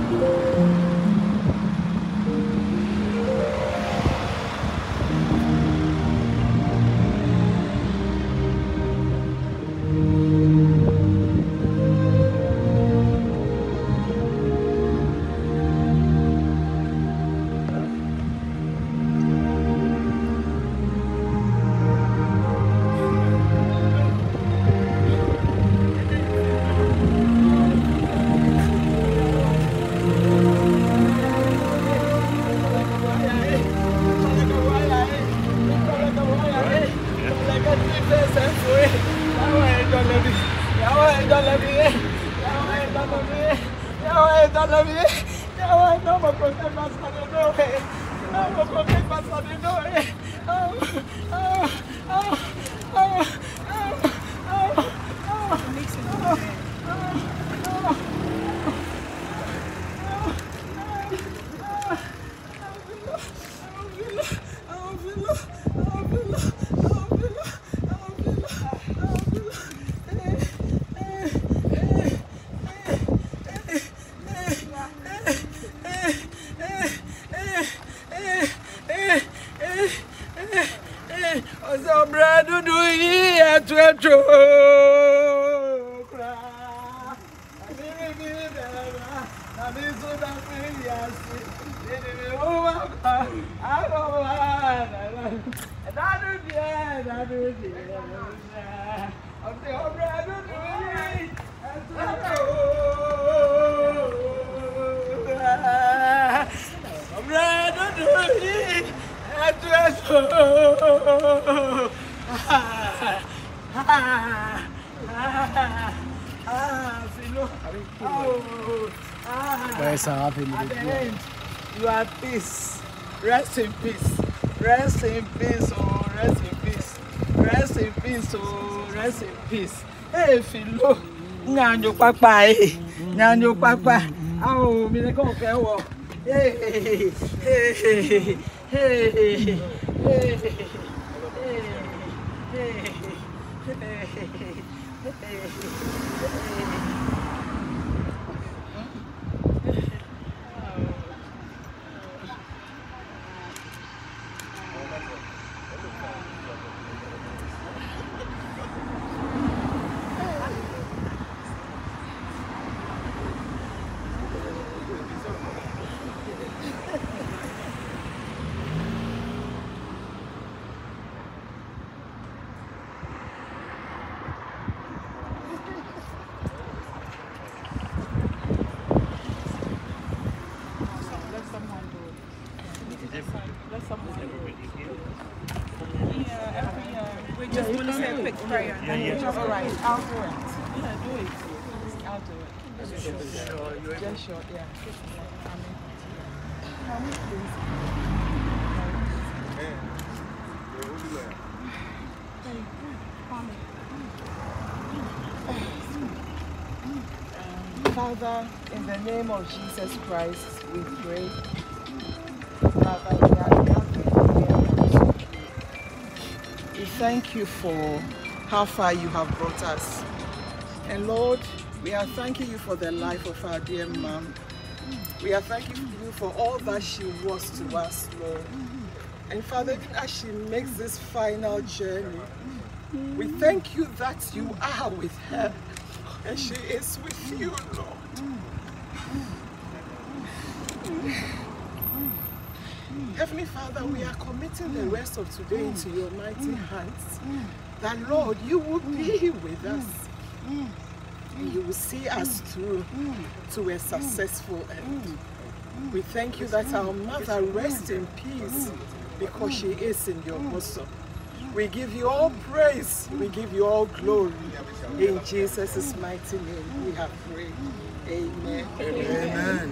You are peace. Rest in peace. Rest in peace. Oh, rest in peace. Rest in peace. Oh, rest in peace. Hey, Philo. Nyanyo papa. Nyanyo papa. Oh, me ko pe wo. Hey, hey, hey, hey, hey, We just want to say a quick prayer. All right, I'll do it. Yeah, do it. I'll do it. Just short, yeah. Father, in the name of Jesus Christ, we pray. Father, we are gathered here. We thank you for how far you have brought us. And Lord, we are thanking you for the life of our dear mom. We are thanking you for all that she was to us, Lord. And Father, even as she makes this final journey, we thank you that you are with her and she is with you, Lord. Heavenly Father, we are committing the rest of today into your mighty hands. That Lord, you will be with us. And you will see us through to a successful end. We thank you that our mother rests in peace because she is in your bosom. We give you all praise, we give you all glory. In Jesus' mighty name we have prayed. Amen. Amen.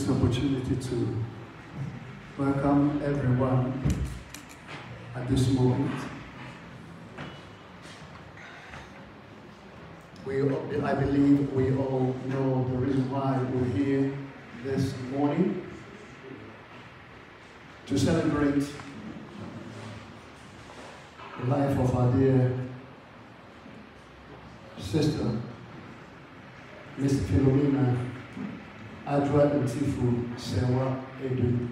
this opportunity to welcome everyone at this moment. I believe we all know the reason why we're here this morning, to celebrate the life of our dear sister, Miss Philomena, Adwoa and Ntifua, Serwaaah-Adu.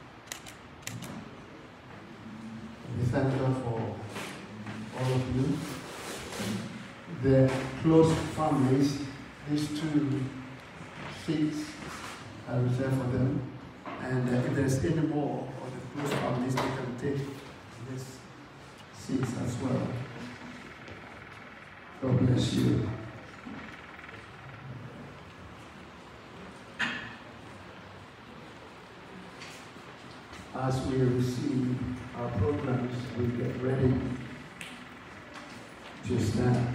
We thank God for all of you. The close families, these 2 seats are reserved for them. And if there's any more of the close families, they can take these seats as well. God bless you. As we receive our programs, we get ready to start.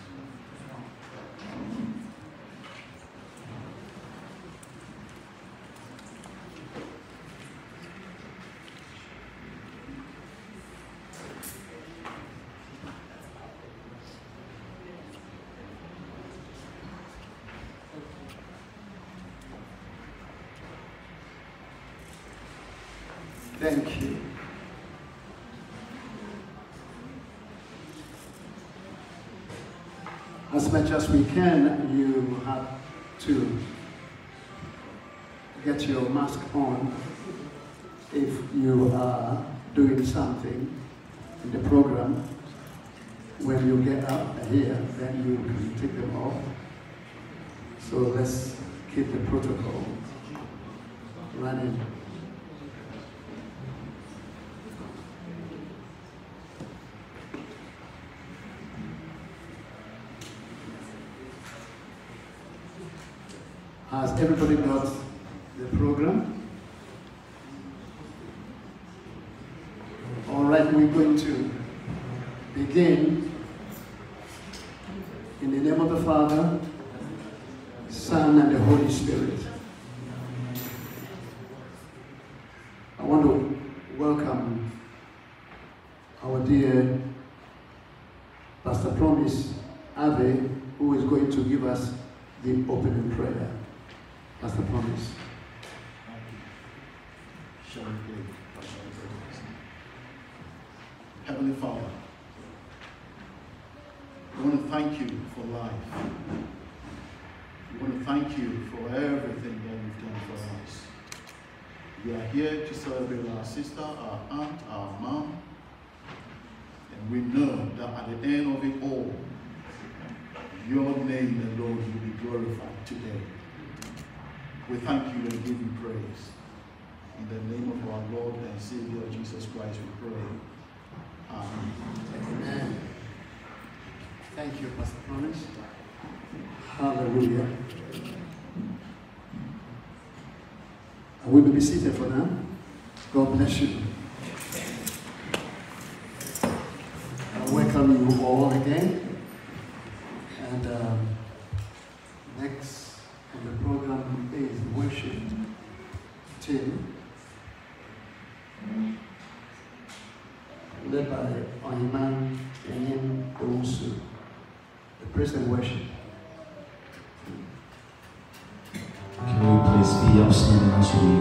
Thank you. As much as we can, you have to get your mask on if you are doing something in the program. When you get up here, then you can take them off. So let's keep the protocol running. Has everybody got the program? All right, we're going to begin in the name of the Father, Son, and the Holy Spirit. I want to welcome our dear Pastor Promise Ave, who is going to give us the opening prayer. Pastor Promise. Shall we pray? Heavenly Father, we want to thank you for life. We want to thank you for everything that you've done for us. We are here to celebrate our sister, our aunt, our mom, and we know that at the end of it all, your name alone will be glorified today. We thank you and give you praise. In the name of our Lord and Savior Jesus Christ, we pray. Amen. Amen. Thank you, Pastor Promise. Hallelujah. We will be seated for now. God bless you. I welcome you all again. And next on the program is the worship team, led by Ohiman and Dwumfour, the praise and worship. Can we please be upstanding as we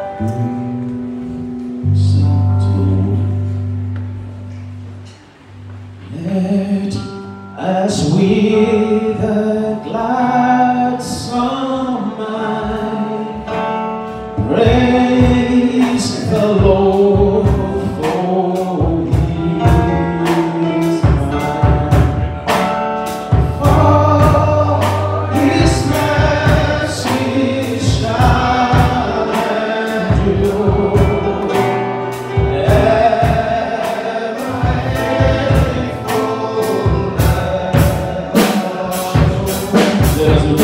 sing to the Lord? Let us with a glad song praise the Lord, for He is kind. For His mercy shall endure ever faithful.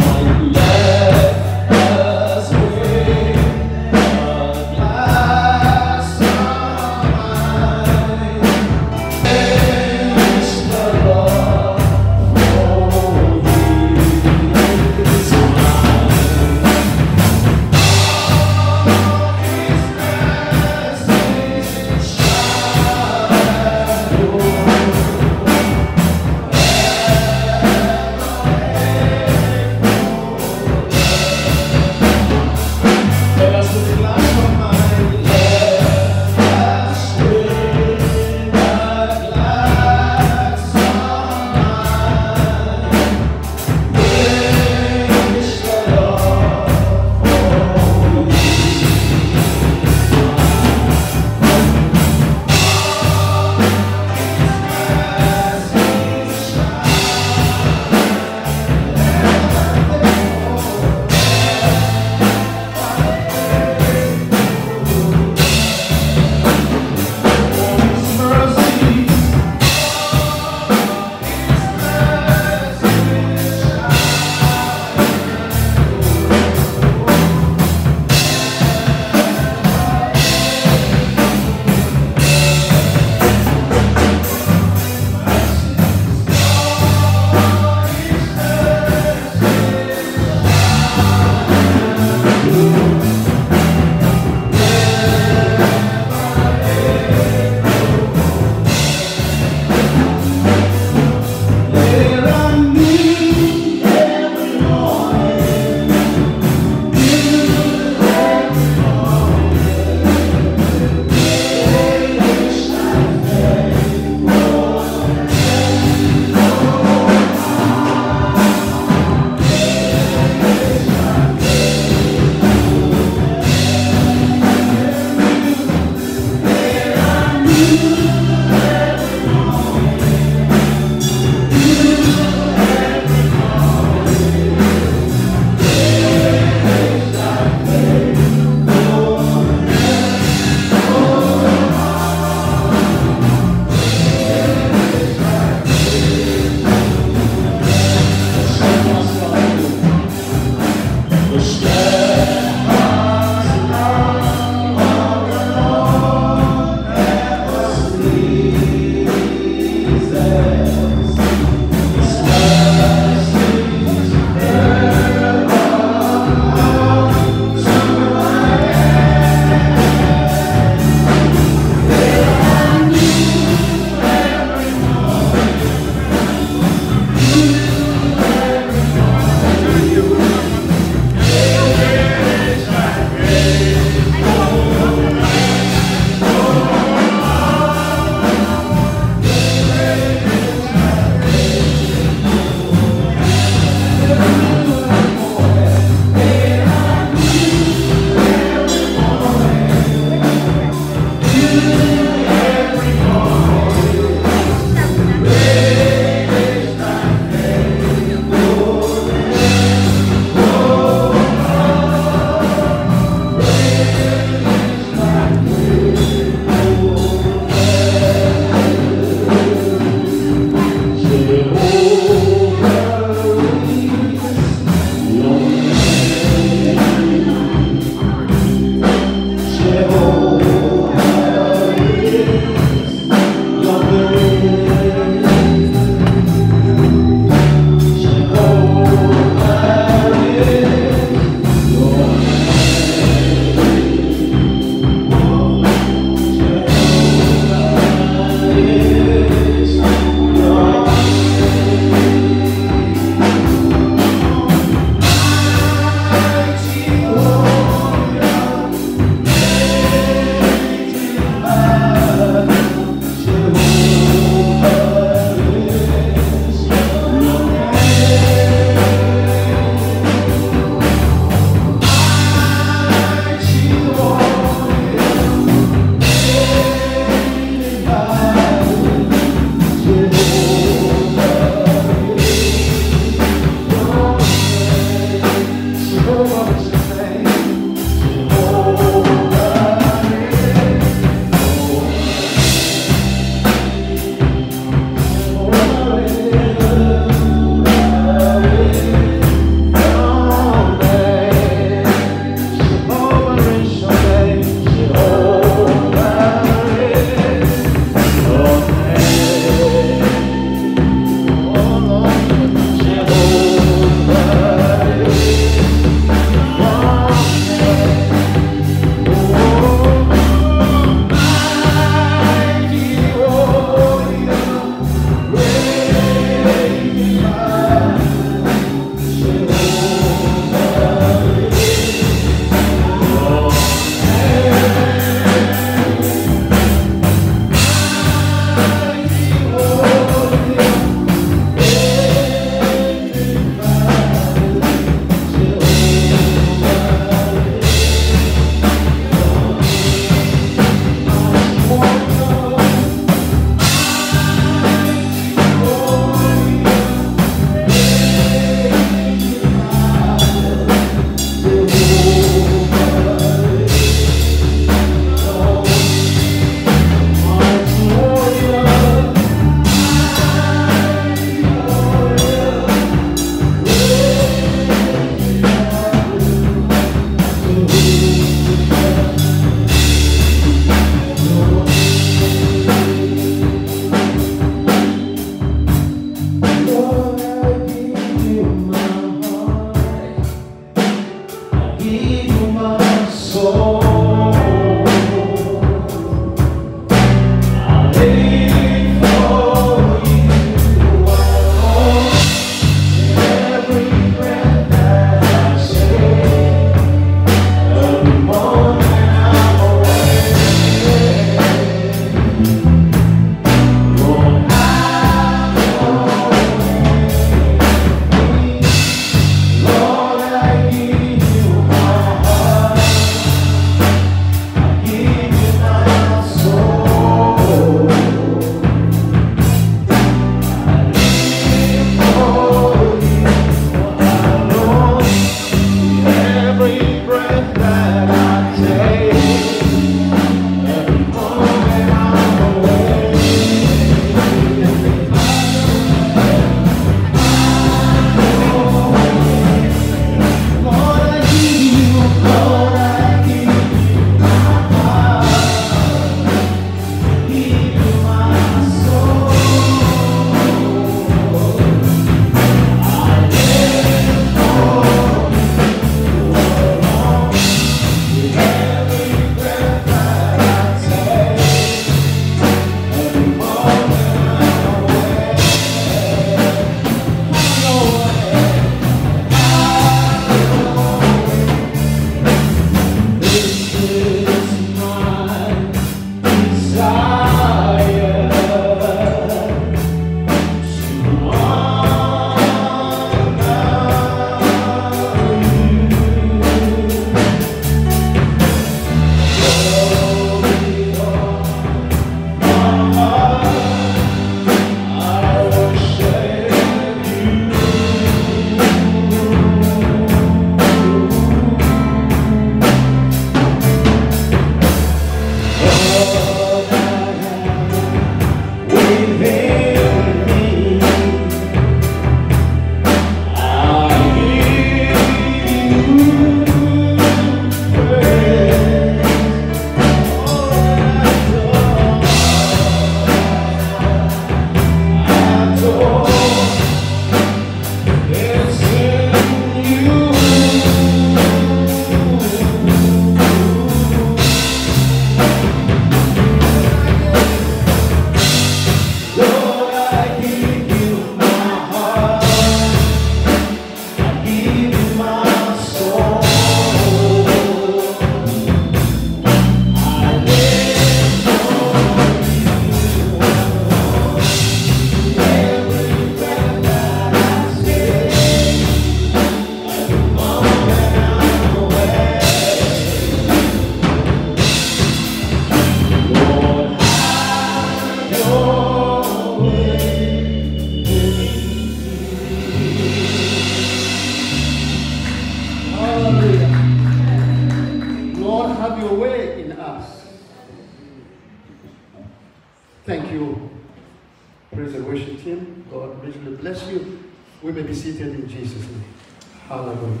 richly bless you. We may be seated in Jesus' name. Hallelujah.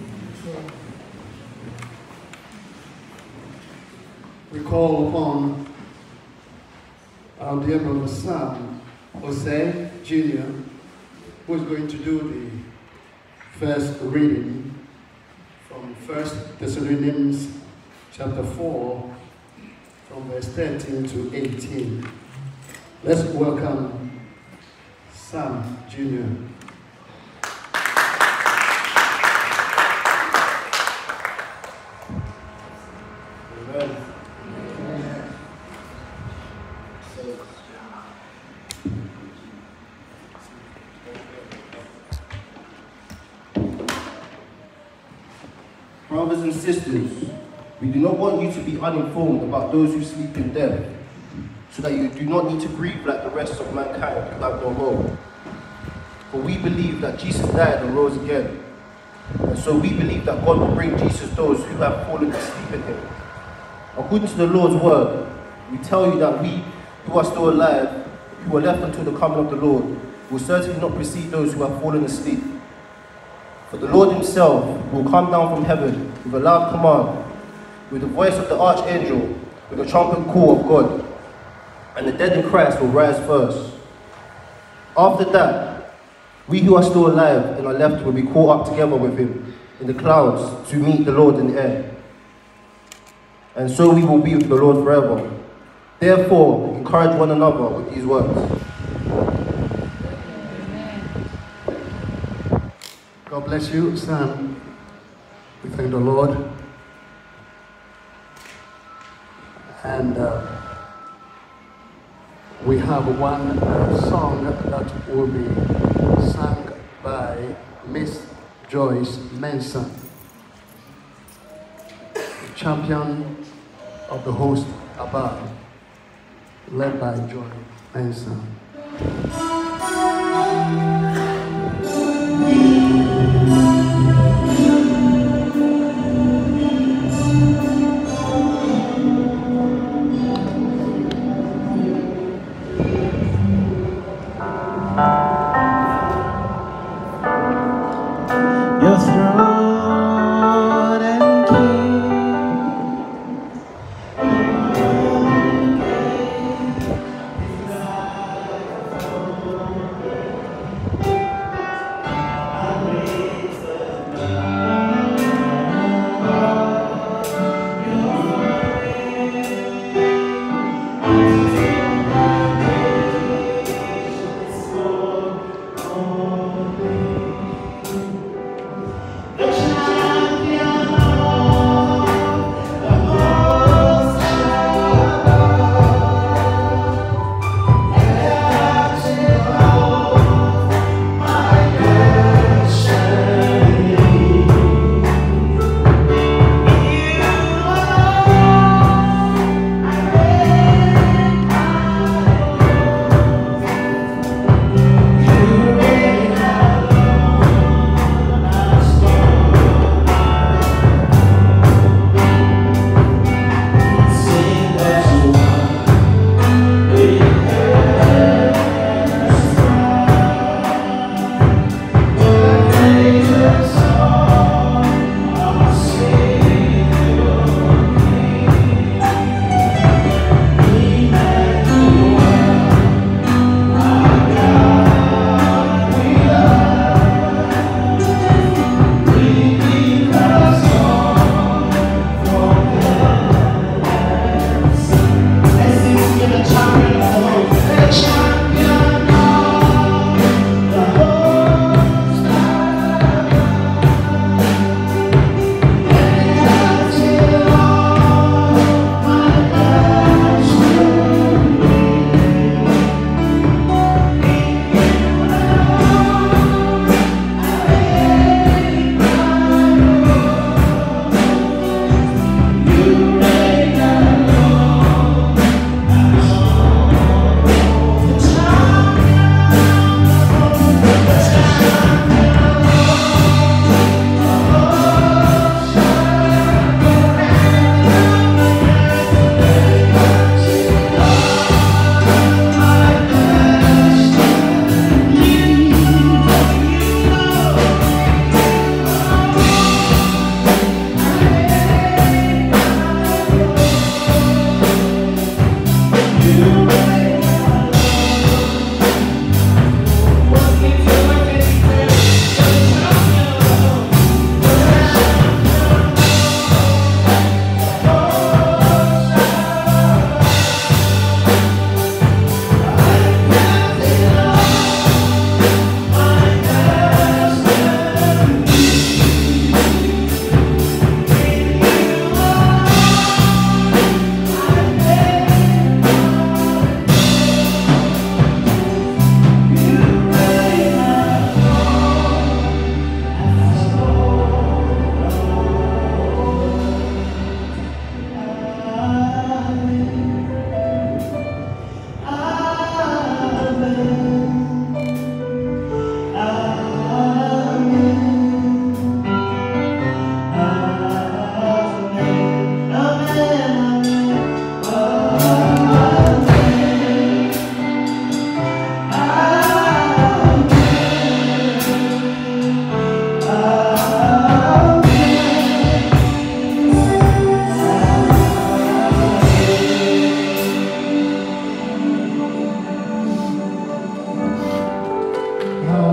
We call upon our dear brother Sam Jose Jr., who is going to do the first reading from 1 Thessalonians chapter 4, from verse 13 to 18. Let's welcome Sam Jr. Amen. Brothers and sisters, we do not want you to be uninformed about those who sleep in death, so that you do not need to grieve like the rest of mankind who have no hope. For we believe that Jesus died and rose again, and so we believe that God will bring Jesus those who have fallen asleep in him. According to the Lord's word, we tell you that we who are still alive, who are left until the coming of the Lord, will certainly not precede those who have fallen asleep. For the Lord himself will come down from heaven with a loud command, with the voice of the archangel, with the trumpet call of God, and the dead in Christ will rise first. After that, we who are still alive and are left will be caught up together with him in the clouds to meet the Lord in the air. And so we will be with the Lord forever. Therefore, encourage one another with these words. God bless you, Sam. We thank the Lord. And we have one song that will be sung by Miss Joyce Manson, champion of the host above, led by Joy Manson. Your throne and king,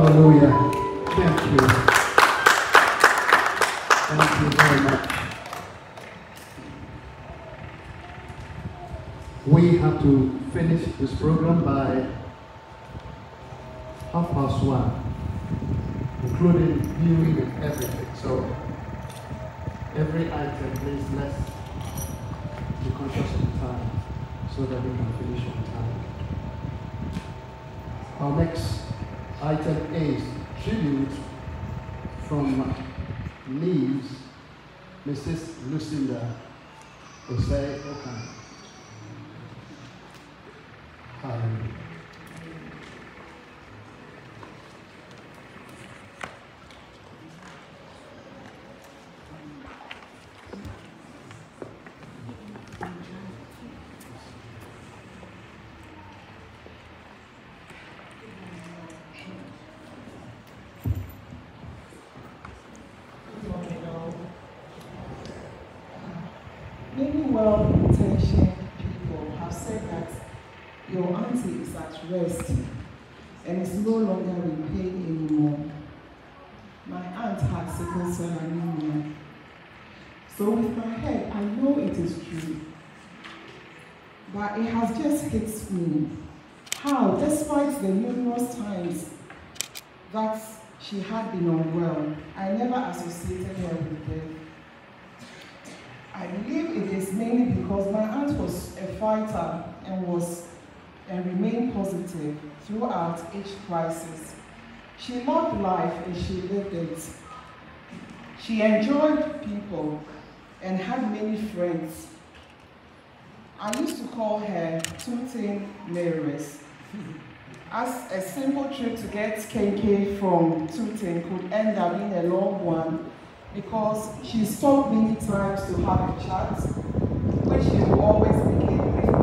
Hallelujah. Thank you. Thank you very much. We have to finish this program by 1:30, including viewing and everything. So every item, please let's be conscious of the time so that we can finish on time. Our next item is tribute from Leaves, Mrs. Lucinda Osei-Okan. Hallelujah. Many well-intentioned people have said that your auntie is at rest and is no longer in pain anymore. My aunt had sickle cell anemia. So with my head, I know it is true. But it has just hit me how, despite the numerous times that she had been unwell, I never associated her with death. I believe it is mainly because my aunt was a fighter and remained positive throughout each crisis. She loved life and she lived it. She enjoyed people and had many friends. I used to call her Tooting Mary's, as a simple trip to get KK from Tooting could end up being a long one, because she stopped many times to have a chat, which she would always begin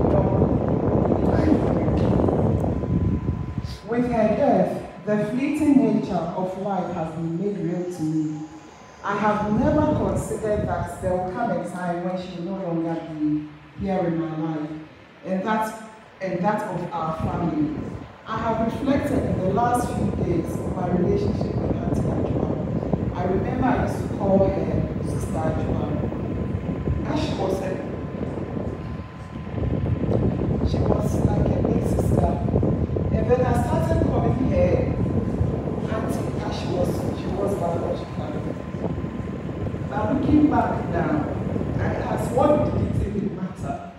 with With her death, the fleeting nature of life has been made real to me. I have never considered that there will come a time when she will no longer be here in my life, and that of our family. I have reflected in the last few days of my relationship with Auntie Adwoa. I remember I used to call her Sister Adwoa. And she was like a big sister. And then I started calling her Auntie, as she was biological. Now looking back now, I ask, what did it even matter?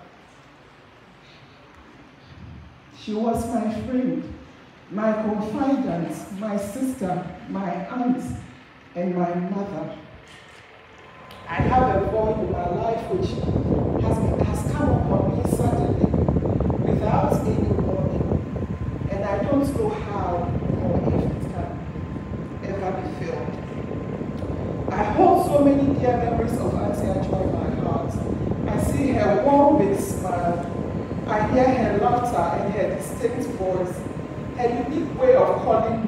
She was my friend, my confidant, my sister, my aunt, and my mother. I have a void in my life which has come upon me suddenly, without any warning, and I don't know how or if it can ever be filled. I hold so many dear memories of Auntie Adwoa in my heart. I see her warm big smile. I hear her laughter and her distinct voice, her unique way of calling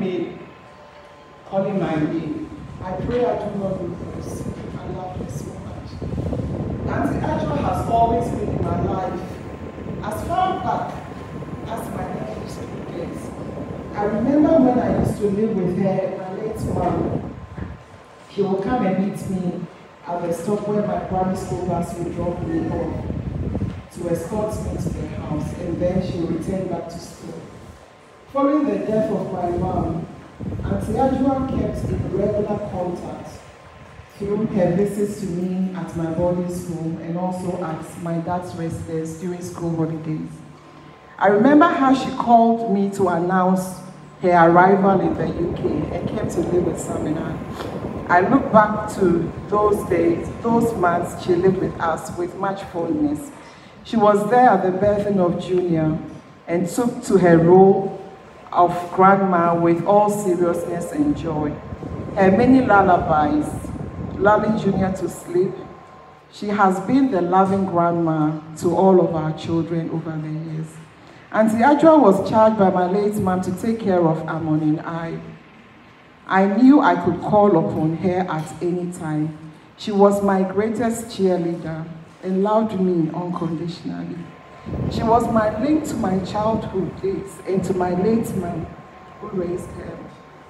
my name. I pray I do not lose this. I love her so much. Auntie Adwoa has always been in my life, as far back as my nephew's days. I remember when I used to live with her and my late mom. She would come and meet me at the stop where my primary school bus would drop me off to escort me to the house, and then she would return back to school. Following the death of my mom, Auntie Adwoa kept in regular contact through her visits to me at my boarding school and also at my dad's residence during school holidays. I remember how she called me to announce her arrival in the UK and came to live with Sam and I look back to those days, those months she lived with us with much fondness. She was there at the birthing of Junior and took to her role of grandma with all seriousness and joy. Her many lullabies, lulling Junior to sleep. She has been the loving grandma to all of our children over the years. Auntie Adwoa was charged by my late mom to take care of Amon and I knew I could call upon her at any time. She was my greatest cheerleader and loved me unconditionally. She was my link to my childhood days and to my late mom who raised her.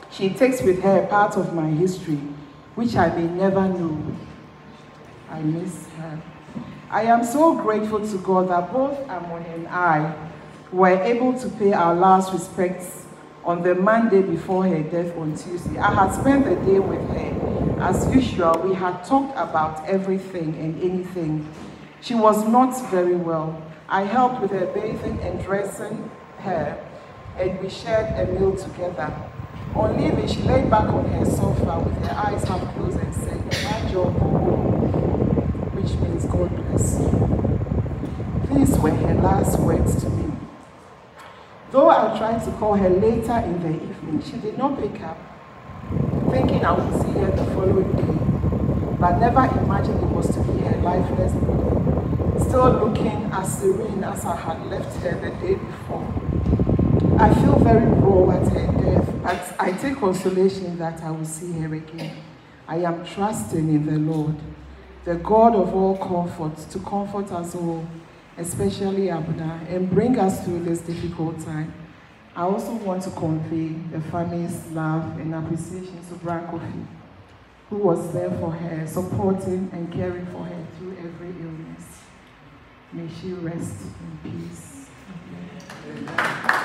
She takes with her a part of my history, which I may never know. I miss her. I am so grateful to God that both Amon and I were able to pay our last respects on the Monday before her death on Tuesday. I had spent the day with her. As usual, we had talked about everything and anything. She was not very well. I helped with her bathing and dressing her, and we shared a meal together. On leaving, she lay back on her sofa with her eyes half closed and said, "My job," which means God bless you. These were her last words to me. Though I tried to call her later in the evening, she did not pick up, thinking I would see her the following day, but never imagined it was to be a lifeless body, still looking as serene as I had left her the day before. I feel very raw at her death, but I take consolation that I will see her again. I am trusting in the Lord, the God of all comfort, to comfort us all, especially Abner, and bring us through this difficult time. I also want to convey the family's love and appreciation to Brankofi, who was there for her, supporting and caring for her through every illness. May she rest in peace. Amen.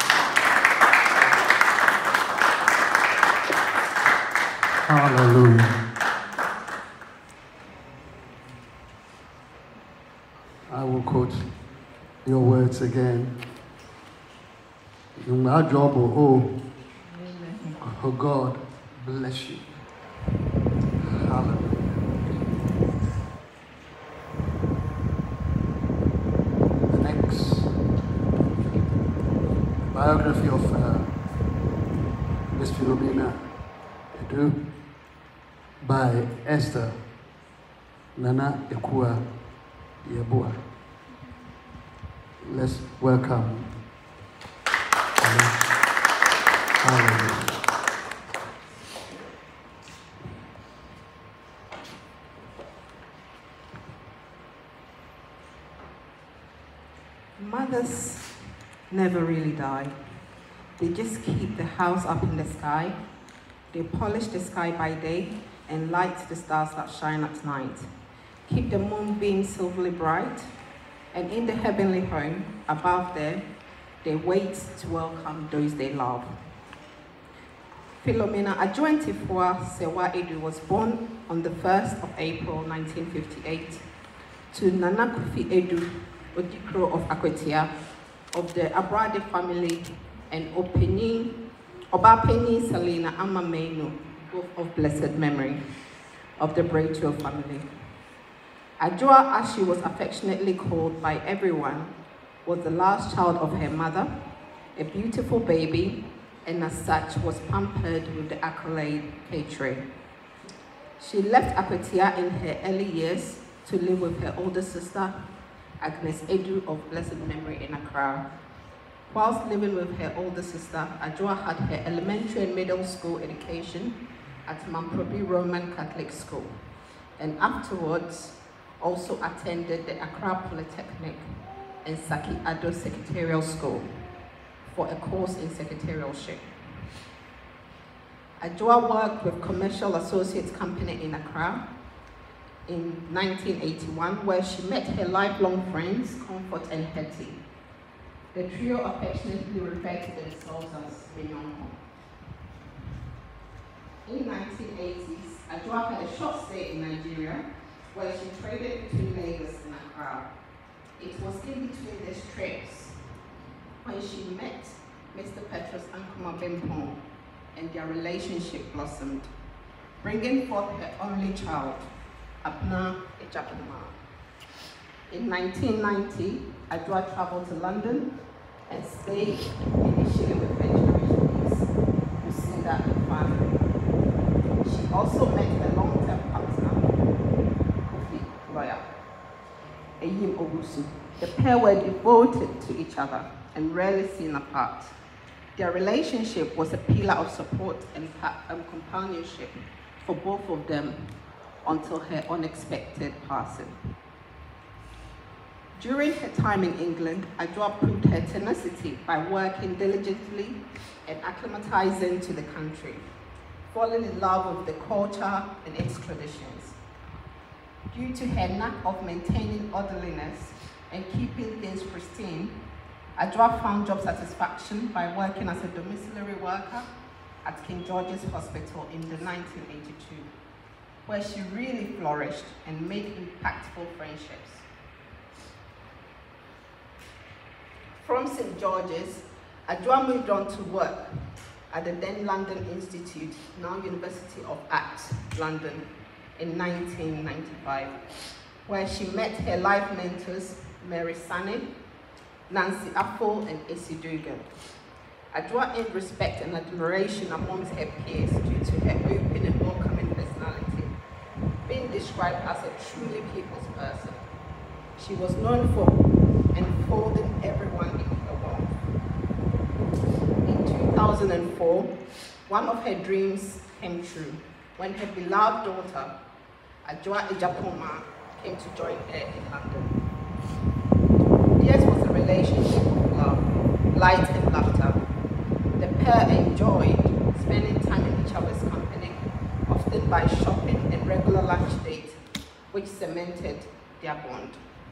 Hallelujah. I will quote your words again. My job, oh God, bless you. Hallelujah. The next biography of Miss Philomena Adu by Esther Nana Adwoa Adwoa. Let's welcome. Hallelujah. Mothers never really die. They just keep the house up in the sky. They polish the sky by day and light the stars that shine at night. Keep the moonbeam silverly bright, and in the heavenly home above there, they wait to welcome those they love. Philomena Adwoa Ntifua Serwaaah-Adu was born on the 1st of April 1958 to Nana Kofi Adu Odikro of Akwetia, of the Abrade family, and Obapeni Selina Amameno, both of blessed memory, of the Braito family. Adwoa, as she was affectionately called by everyone, was the last child of her mother, a beautiful baby, and as such was pampered with the accolade catering. She left Akwetia in her early years to live with her older sister, Agnes Edu of blessed memory in Accra. Whilst living with her older sister, Adwoa had her elementary and middle school education at Mamprobi Roman Catholic School, and afterwards also attended the Accra Polytechnic and Serwaaah-Adu Secretarial School for a course in secretarialship. Adwoa worked with Commercial Associates Company in Accra in 1981, where she met her lifelong friends, Comfort and Hetty. The trio affectionately referred to themselves as Minyonko. In the 1980s, Adwoa had a short stay in Nigeria, where she traded between Lagos and Accra. It was in between these trips when she met Mr. Petrus Ankuma Bimpong, and their relationship blossomed, bringing forth her only child, Abna Ejapuma. In 1990, Adwoa traveled to London and stayed initially with her Jewish niece, Lucinda and family. She also met her long-term partner, Kofi lawyer, Eyim Owusu. The pair were devoted to each other and rarely seen apart. Their relationship was a pillar of support and companionship for both of them until her unexpected passing. During her time in England, Adwoa proved her tenacity by working diligently and acclimatizing to the country. falling in love with the culture and its traditions. Due to her knack of maintaining orderliness and keeping things pristine, Adwoa found job satisfaction by working as a domiciliary worker at King George's Hospital in the 1982, where she really flourished and made impactful friendships. From St. George's, Adwoa moved on to work at the then London Institute, now University of Arts, London, in 1995, where she met her life mentors, Mary Sane, Nancy Apple, and Essie Dugan. Adwoa earned respect and admiration amongst her peers due to her open and welcoming personality, being described as a truly people's person. She was known for enfolding everyone in her world. In 2004, one of her dreams came true when her beloved daughter, Adwoa Ejapoma, came to join her in London. Theirs was a relationship of love, light and laughter. The pair enjoyed spending time in each other's company, often by shopping and regular lunch dates, which cemented their bond.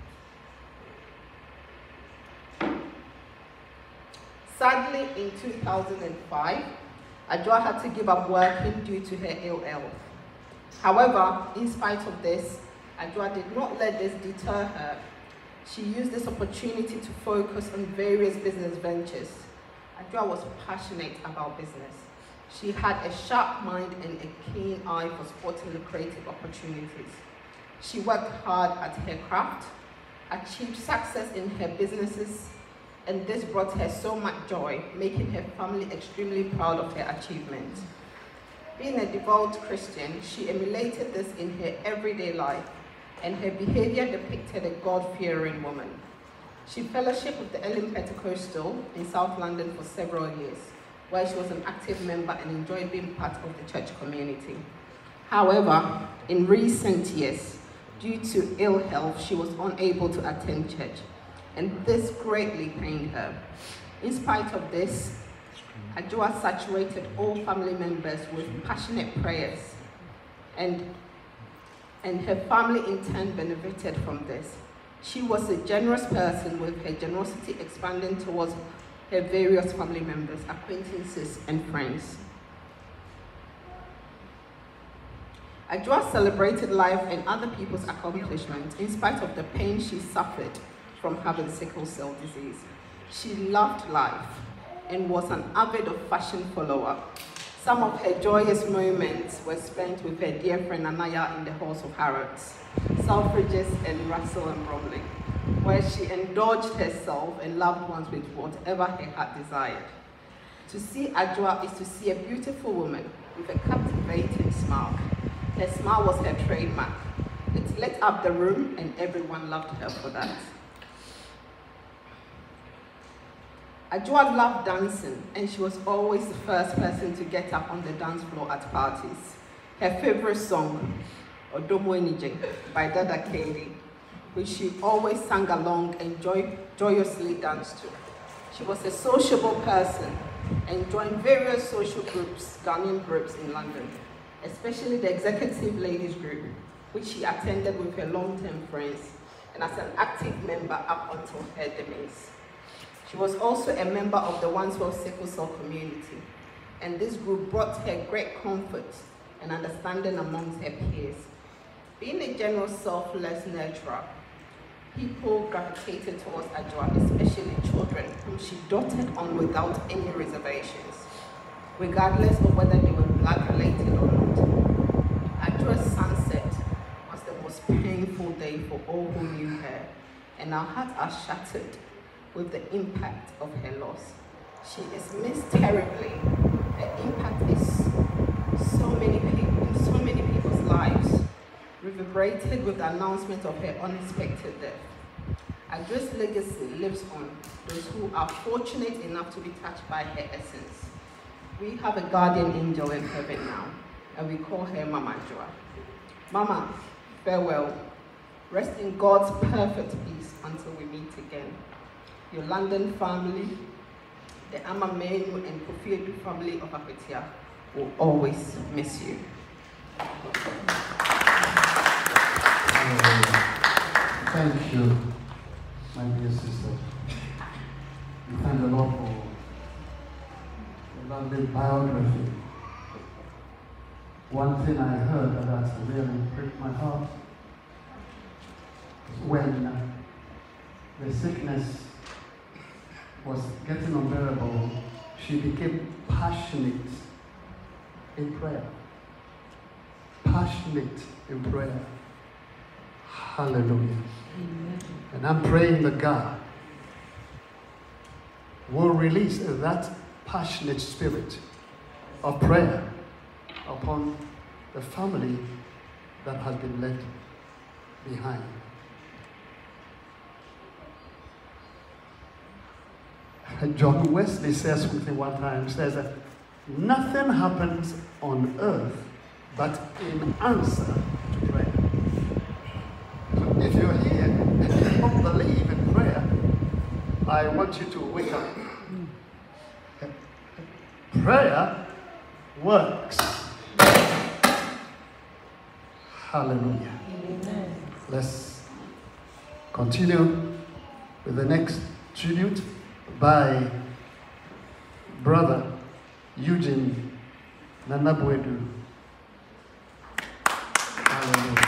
Sadly, in 2005, Adwoa had to give up working due to her ill health. However, in spite of this, Adwoa did not let this deter her. She used this opportunity to focus on various business ventures. Adwoa was passionate about business. She had a sharp mind and a keen eye for sporting lucrative opportunities. She worked hard at her craft, achieved success in her businesses, and this brought her so much joy, making her family extremely proud of her achievements. Being a devout Christian, she emulated this in her everyday life, and her behavior depicted a God-fearing woman. She fellowshiped with the Ellen Pentecostal in South London for several years, where she was an active member and enjoyed being part of the church community. However, in recent years, due to ill health, she was unable to attend church, and this greatly pained her. In spite of this, Adwoa saturated all family members with passionate prayers, and her family in turn benefited from this. She was a generous person, with her generosity expanding towards her various family members, acquaintances, and friends. Adwoa celebrated life and other people's accomplishments in spite of the pain she suffered from having sickle cell disease. She loved life and was an avid fashion follower. Some of her joyous moments were spent with her dear friend Anaya in the halls of Harrods, Selfridges, and Russell and Bromley, where she indulged herself and loved ones with whatever her heart desired. To see Adwoa is to see a beautiful woman with a captivating smile. Her smile was her trademark. It lit up the room and everyone loved her for that. Adwoa loved dancing, and she was always the first person to get up on the dance floor at parties. Her favorite song, Odomo Enije, by Dada Katie, which she always sang along and joyously danced to. She was a sociable person and joined various social groups, Ghanaian groups in London, especially the Executive Ladies Group, which she attended with her long-term friends, and as an active member up until her demise. She was also a member of the Wandsworth Sickle Cell community, and this group brought her great comfort and understanding amongst her peers. Being a general selfless nurturer, people gravitated towards Adwoa, especially children, whom she doted on without any reservations, regardless of whether they were blood-related or not. Adwoa's sunset was the most painful day for all who knew her, and our hearts are shattered with the impact of her loss. She is missed terribly. Her impact is so many people's lives, reverberated with the announcement of her unexpected death. Adwoa's legacy lives on those who are fortunate enough to be touched by her essence. We have a guardian angel in heaven now, and we call her Mama Adwoa. Mama, farewell. Rest in God's perfect peace until we meet again. Your London family, the Amamenu and Kofi Edu family of Apetia, will always miss you. Thank you, my dear sister. We thank the Lord for the lovely biography. One thing I heard that really pricked my heart when the sickness was getting unbearable, she became passionate in prayer. Passionate in prayer. Hallelujah. Amen. And I'm praying that God will release that passionate spirit of prayer upon the family that has been left behind. John Wesley says something one time, says that nothing happens on earth but in answer to prayer. If you're here and you don't believe in prayer, I want you to wake up. Prayer works. Hallelujah. Amen. Let's continue with the next tribute by Brother Eugene Nanabuedu. Hallelujah.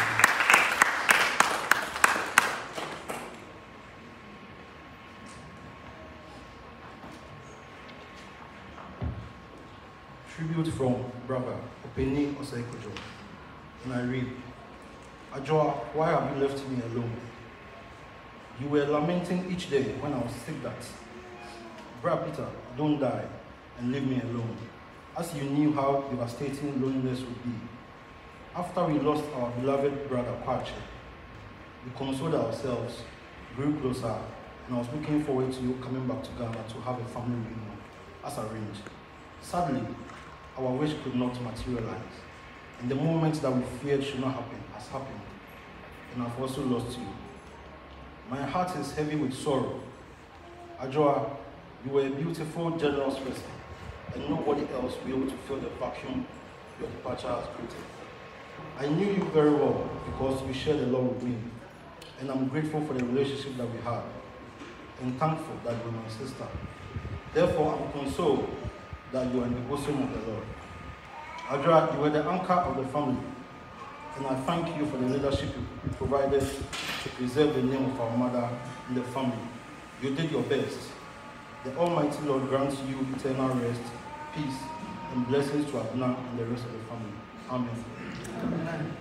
Tribute from Brother Openi Osaikojo. And I read, Adwoa, why have you left me alone? You were lamenting each day when I was sick that, Brother Peter, don't die and leave me alone, as you knew how devastating loneliness would be. After we lost our beloved brother Kwache, we consoled ourselves, grew closer, and I was looking forward to you coming back to Ghana to have a family reunion, as arranged. Sadly, our wish could not materialize, and the moment that we feared should not happen has happened, and I've also lost you. My heart is heavy with sorrow. Adwoa, you were a beautiful, generous person, and nobody else will be able to fill the vacuum your departure has created. I knew you very well because you shared a lot with me, and I'm grateful for the relationship that we had, and thankful that you were my sister. Therefore, I'm consoled that you are in the bosom of the Lord. Adwoa, you were the anchor of the family, and I thank you for the leadership you provided to preserve the name of our mother in the family. You did your best. The Almighty Lord grants you eternal rest, peace, and blessings to Adwoa and the rest of the family. Amen. Amen.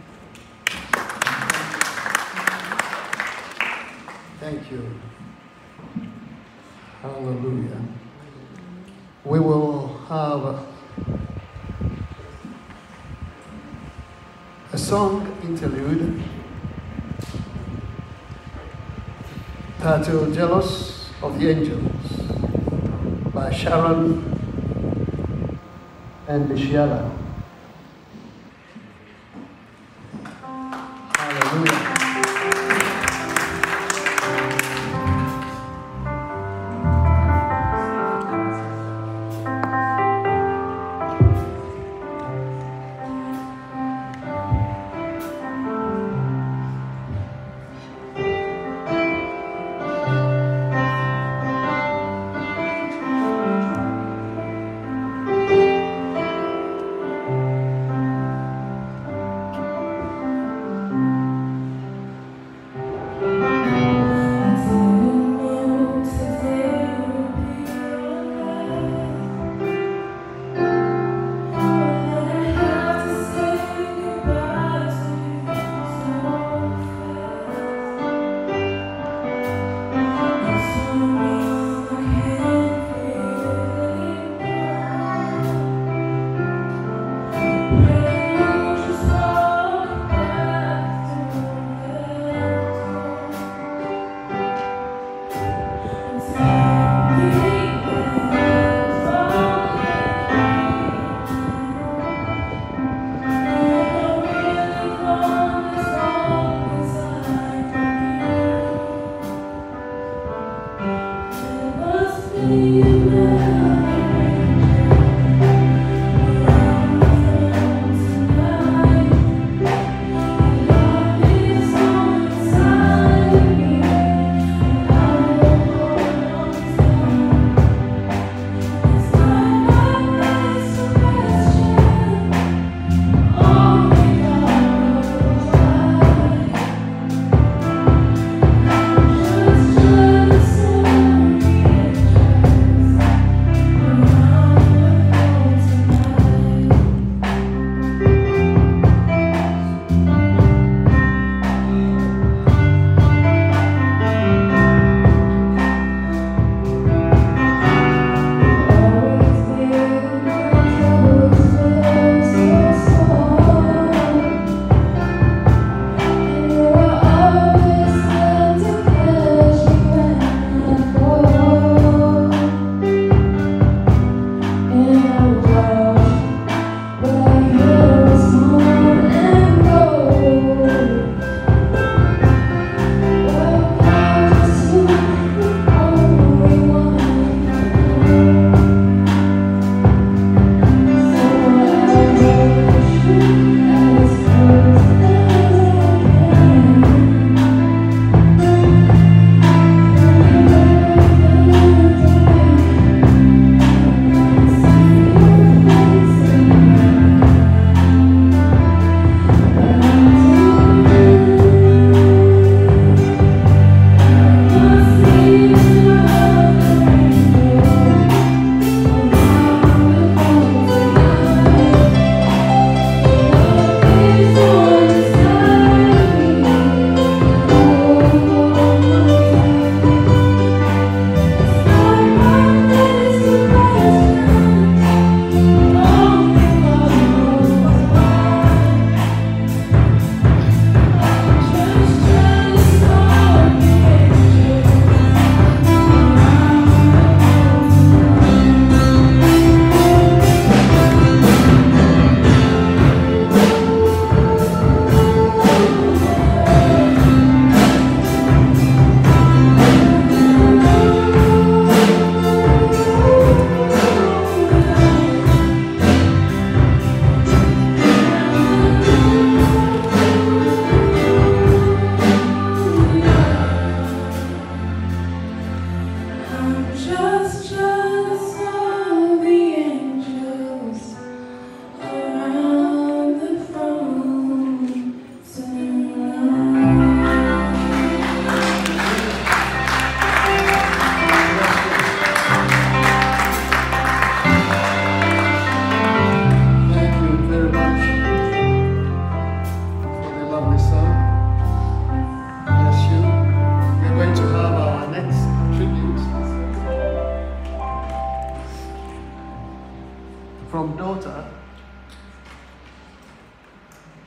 Thank you. Hallelujah. We will have a song interlude titled Jealous of the Angels by Sharon and Mishiala. Hallelujah.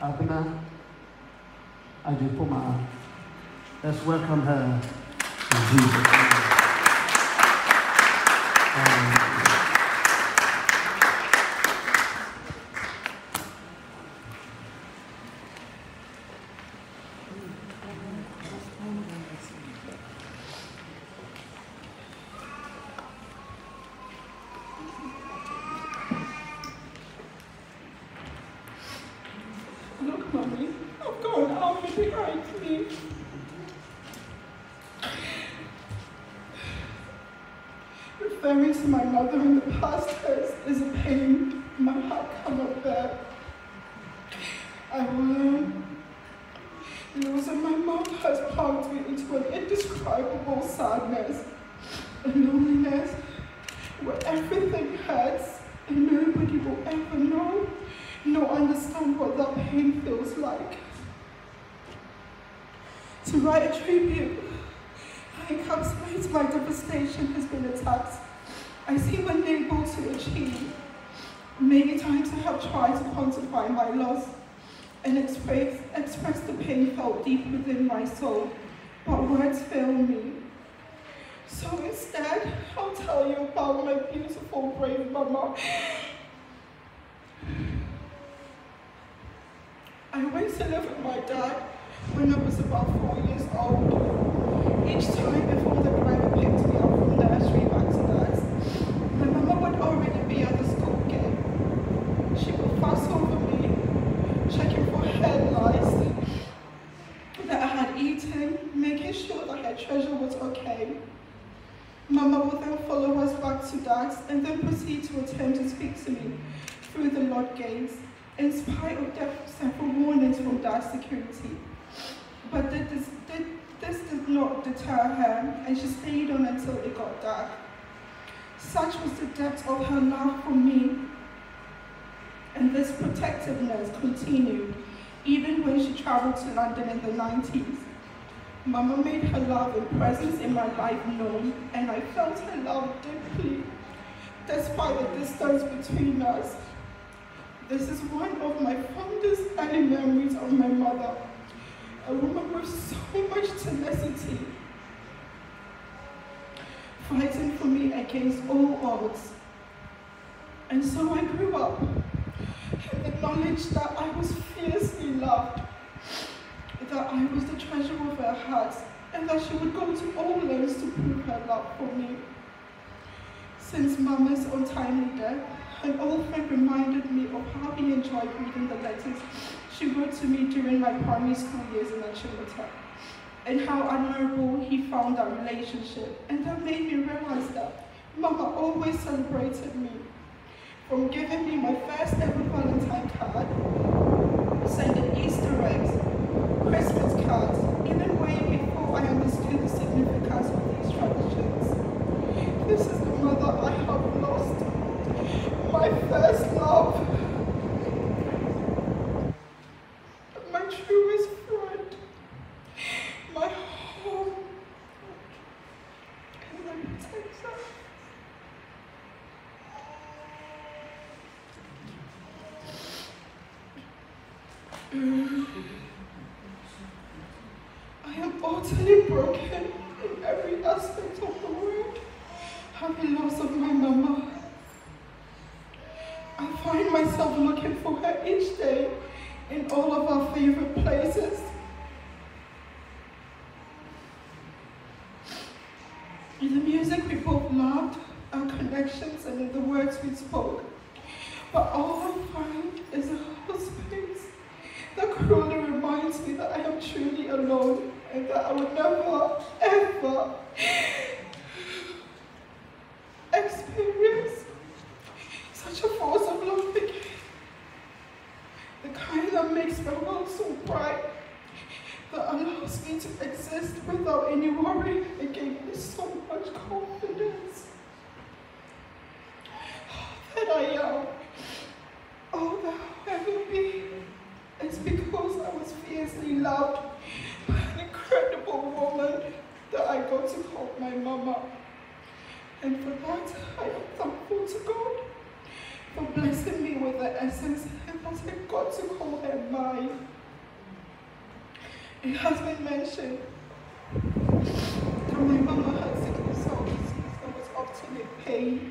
Abena Adwoa. Let's welcome her in Jesus' name. Look, Mommy, I've got an army behind me. Referring to my mother in the past tense is a pain my heart cannot bear. I will learn. Losing my mom has plunged me into an indescribable sadness, a loneliness where everything hurts and nobody will ever know nor understand what that pain feels like. To write a tribute, I encapsulate my devastation has been attacked. I seem unable to achieve. Many times I have tried to quantify my loss and express the pain felt deep within my soul, but words fail me. So instead, I'll tell you about my beautiful, brave mama. I went to live with my dad when I was about 4 years old. Each time before the driver picked me up from nursery back to dad's, my mama would already be at the school gate. She would fuss over me, checking for headlights that I had eaten, making sure that her treasure was okay. Mama would then follow us back to dad's and then proceed to attempt to speak to me through the lodge gates, in spite of several warnings from dad's security. But this did not deter her, and she stayed on until it got dark. Such was the depth of her love for me, and this protectiveness continued even when she traveled to London in the 90s. Mama made her love and presence in my life known, and I felt her love deeply, despite the distance between us. This is one of my fondest early memories of my mother, a woman with so much tenacity, fighting for me against all odds. And so I grew up in the knowledge that I was fiercely loved, that I was the treasure of her heart, and that she would go to all lengths to prove her love for me. Since Mama's untimely death, an old friend reminded me of how he enjoyed reading the letters she wrote to me during my primary school years in Adwoa, and how admirable he found that relationship. And that made me realize that Mama always celebrated me, from giving me my first ever Valentine card, sending Easter eggs, Christmas cards, even way before I understood the significance of these traditions. This is the mother I have lost, my first love, my truest friend, my home, and my protector. I am utterly broken in every aspect of the world, having loss of my mama. I find myself looking for her each day in all of our favorite places. In the music we both loved, our connections, and in the words we spoke. But all I find is a whole space that cruelly reminds me that I am truly alone and that I would never, ever experience such a force of love again. The kind that makes my world so bright, that allows me to exist without any worry and gave me so much confidence. All that I am, all that I'll ever be, is because I was fiercely loved by an incredible woman that I got to call my mama. And for that, I am thankful to God for blessing me with the essence and that I got proud to call her mine. It has been mentioned that my mama had sickle cell disease and was often in pain.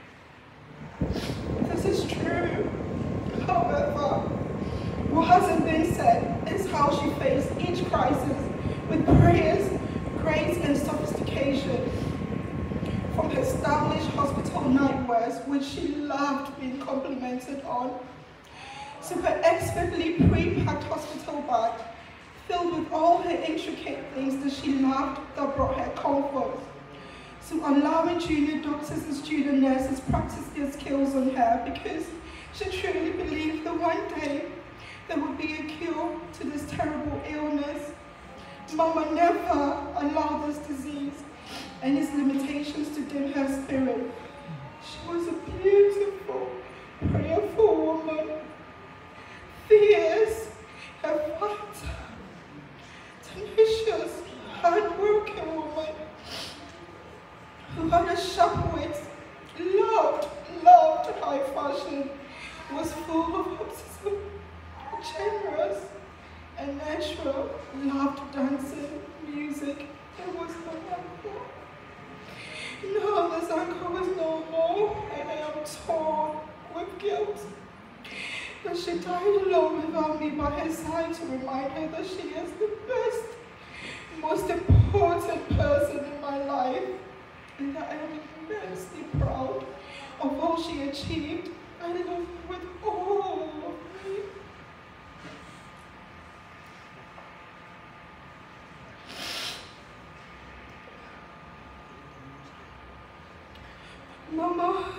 This is true. However, what hasn't been said is how she faced each crisis with prayers, grace, and sophistication. From her established hospital nightwears, which she loved being complimented on, to her expertly pre-packed hospital bag, filled with all her intricate things that she loved that brought her comfort, to allowing junior doctors and student nurses practice their skills on her because she truly believed that one day there would be a cure to this terrible illness. Mama never allowed this disease and its limitations to dim her spirit. She was a beautiful, prayerful woman, fierce, a fighter, tenacious, hard-working woman who had a sharp wit, loved high fashion, was full of optimism, generous and natural, loved dancing, music, and was no uncle. No, this uncle was no more, and I am torn with guilt. That she died alone without me by her side to remind her that she is the best, most important person in my life, and that I am immensely proud of all she achieved. I love her with all of me. Mama,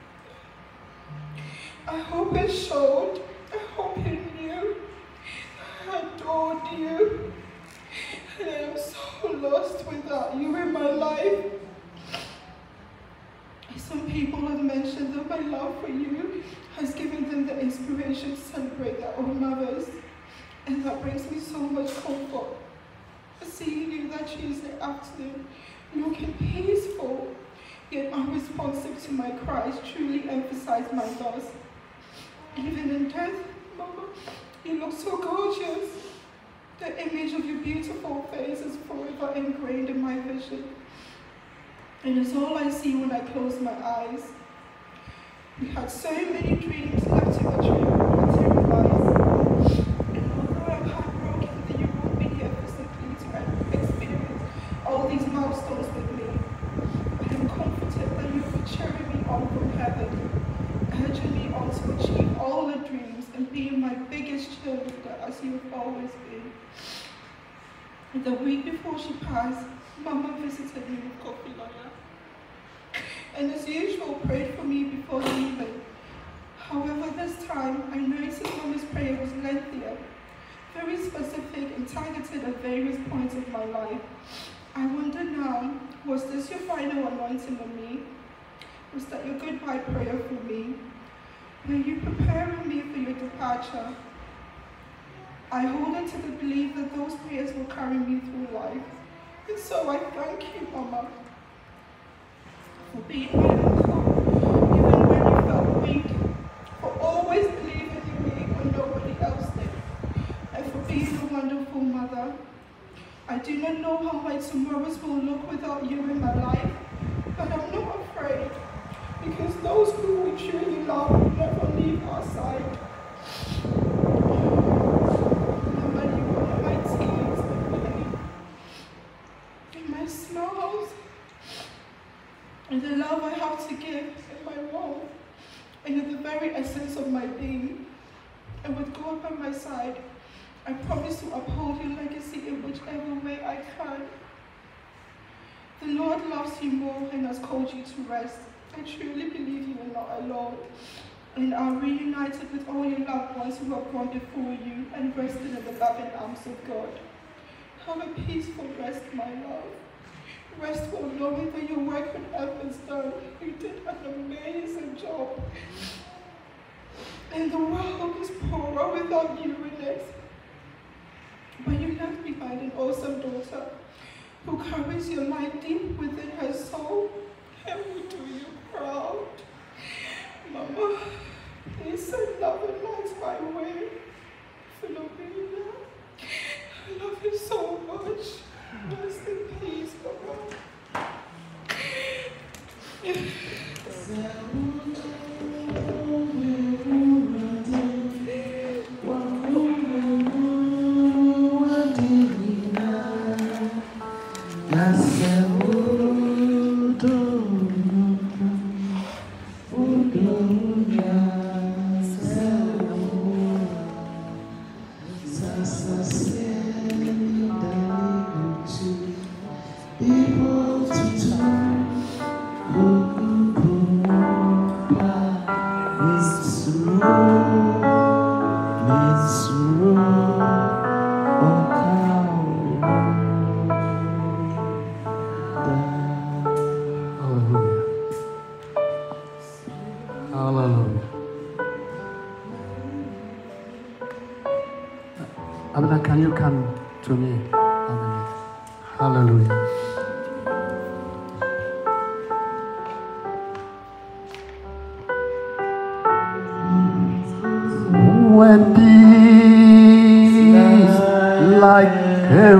I hope it showed. I hope you knew. I adored you. And I am so lost without you in my life. Some people have mentioned that my love for you has given them the inspiration to celebrate their own mothers. And that brings me so much comfort. Seeing you that Tuesday afternoon, looking peaceful, yet unresponsive to my cries, truly emphasized my loss. Even in death, Mama, you look so gorgeous. The image of your beautiful face is forever ingrained in my vision. And it's all I see when I close my eyes. We had so many dreams left to materialize. And although I'm heartbroken that you won't be here physically to experience all these milestones with me, I am comforted that you will be cheering me on from heaven, urging me on to achieve all the dreams and being my biggest cheerleader as you have always been. The week before she passed, Mama visited me with coffee lawyer, and as usual prayed for me before leaving. However, this time I noticed Mama's prayer was lengthier, very specific and targeted at various points of my life. I wonder now, was this your final anointing on me? Was that your goodbye prayer for me? Were you preparing me for your departure? I hold on to the belief that those prayers will carry me through life. And so I thank you, Mama, for being my uncle, even when you felt weak, for always believing in me when nobody else did, and for being a wonderful mother. I do not know how my tomorrows will look without you in my life, but I'm not afraid, because those who we truly love will never leave our side. Smiles and the love I have to give in my role and in the very essence of my being. And with God by my side, I promise to uphold your legacy in whichever way I can. The Lord loves you more and has called you to rest. I truly believe you are not alone and are reunited with all your loved ones who have gone before you and rested in the loving arms of God. Have a peaceful rest, my love. Restful knowing that your work on earth is done. You did an amazing job. And the world is poorer without you in it. But you left behind an awesome daughter who carries your light deep within her soul and will do you proud. Mama, please send love and light my way. Abna, can you come to me? Amen. Hallelujah. When peace like a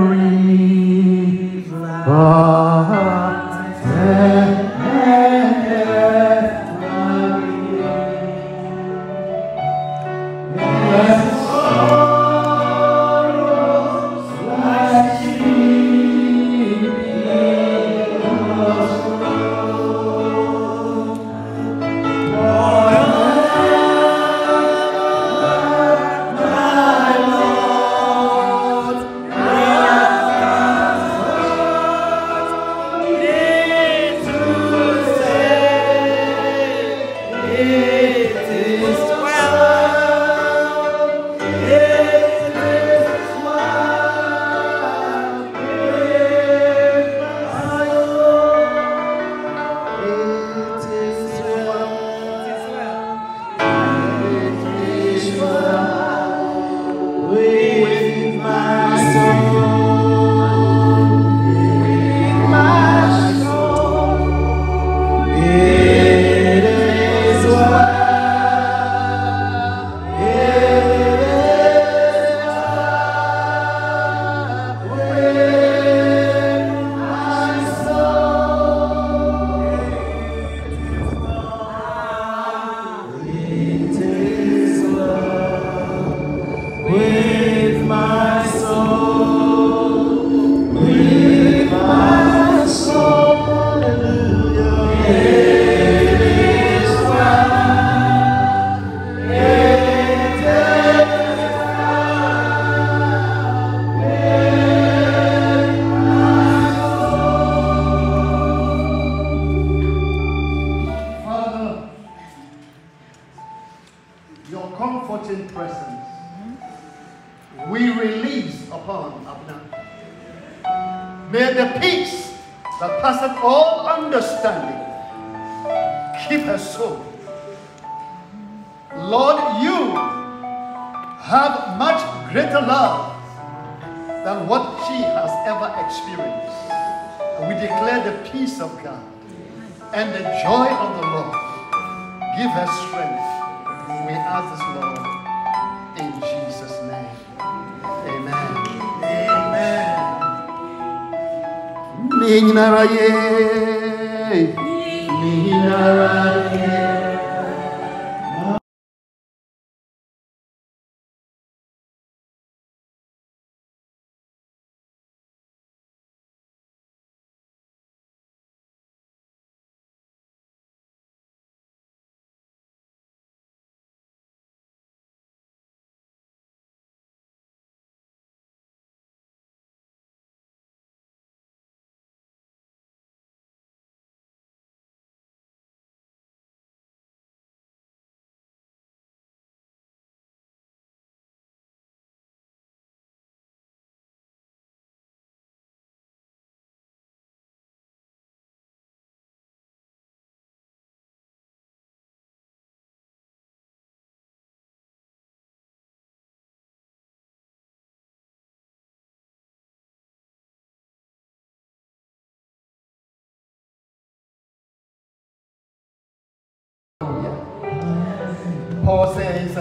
Paul says,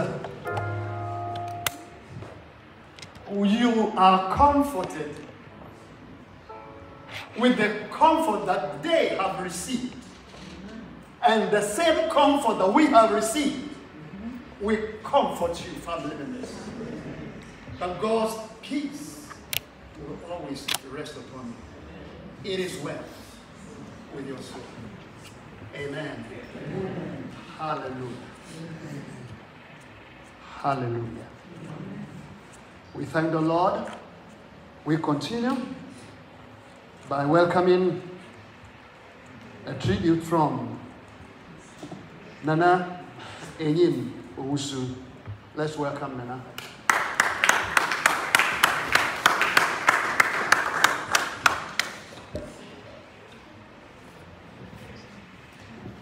you are comforted with the comfort that they have received. And the same comfort that we have received, we comfort you, family members. That God's peace will always rest upon you. It is well with your soul. Amen. Hallelujah. Hallelujah. We thank the Lord. We continue by welcoming a tribute from Nana Enyim Owusu. Let's welcome Nana.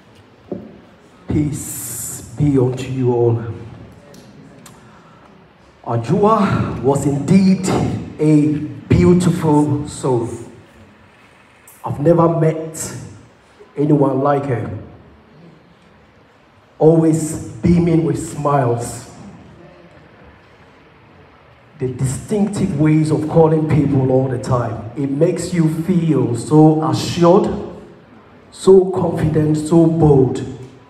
Peace be unto you all. Adwoa was indeed a beautiful soul. I've never met anyone like her. Always beaming with smiles. The distinctive ways of calling people all the time. It makes you feel so assured, so confident, so bold.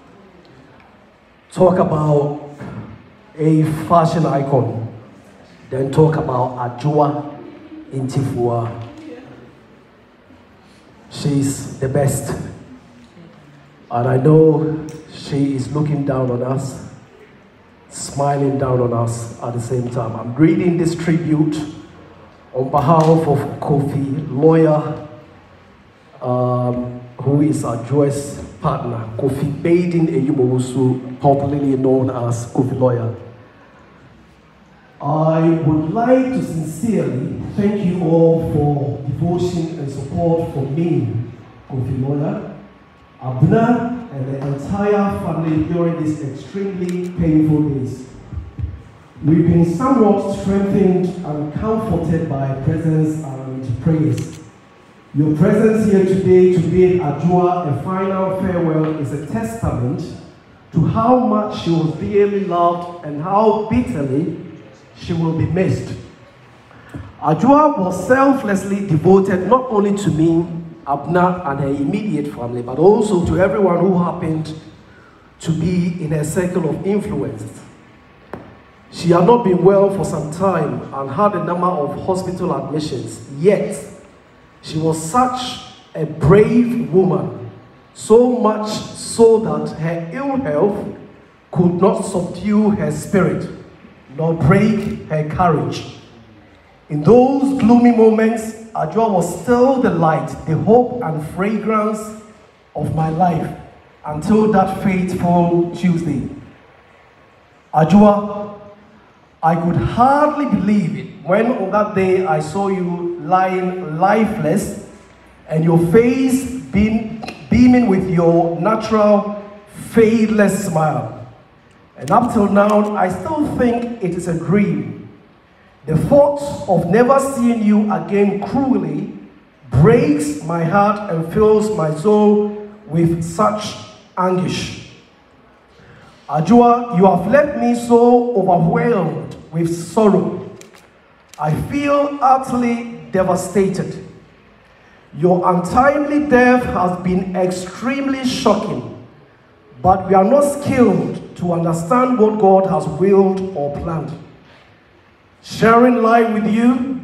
Talk about a fashion icon. Then talk about Adwoa Ntifua. She's the best. And I know she is looking down on us, smiling down on us at the same time. I'm reading this tribute on behalf of Kofi, lawyer, who is Adwoa's partner, Kofi Baden Eyumowosu, popularly known as Kofi Lawyer. I would like to sincerely thank you all for devotion and support for me, Kofi Lawyer, Abna, and the entire family during these extremely painful days. We've been somewhat strengthened and comforted by presence and prayers. Your presence here today to bid Adwoa a final farewell is a testament to how much she was dearly loved and how bitterly she will be missed. Adwoa was selflessly devoted not only to me, Abna, and her immediate family, but also to everyone who happened to be in her circle of influence. She had not been well for some time and had a number of hospital admissions, yet she was such a brave woman, so much so that her ill health could not subdue her spirit, nor break her courage. In those gloomy moments, Adwoa was still the light, the hope and fragrance of my life until that fateful Tuesday. Adwoa, I could hardly believe it when on that day I saw you lying lifeless and your face beaming with your natural, fadeless smile. And up till now, I still think it is a dream. The thought of never seeing you again cruelly breaks my heart and fills my soul with such anguish. Adwoa, you have left me so overwhelmed with sorrow. I feel utterly devastated. Your untimely death has been extremely shocking, but we are not skilled to understand what God has willed or planned. Sharing life with you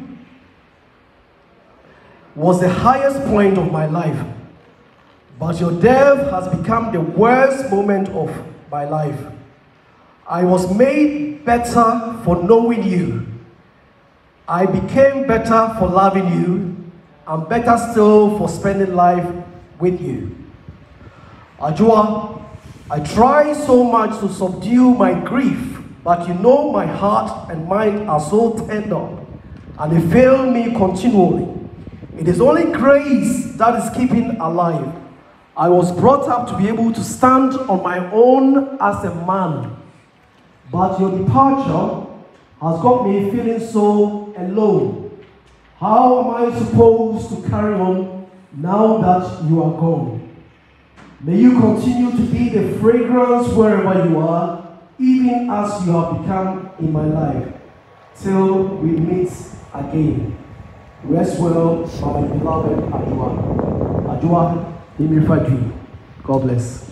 was the highest point of my life, but your death has become the worst moment of my life. I was made better for knowing you. I became better for loving you, and better still for spending life with you. Adwoa, I try so much to subdue my grief, but you know my heart and mind are so tender, and they fail me continually. It is only grace that is keeping alive. I was brought up to be able to stand on my own as a man, but your departure has got me feeling so alone. How am I supposed to carry on now that you are gone? May you continue to be the fragrance wherever you are, even as you have become in my life, till we meet again. Rest well, my beloved Adwoa. Adwoa, Imifadri. God bless.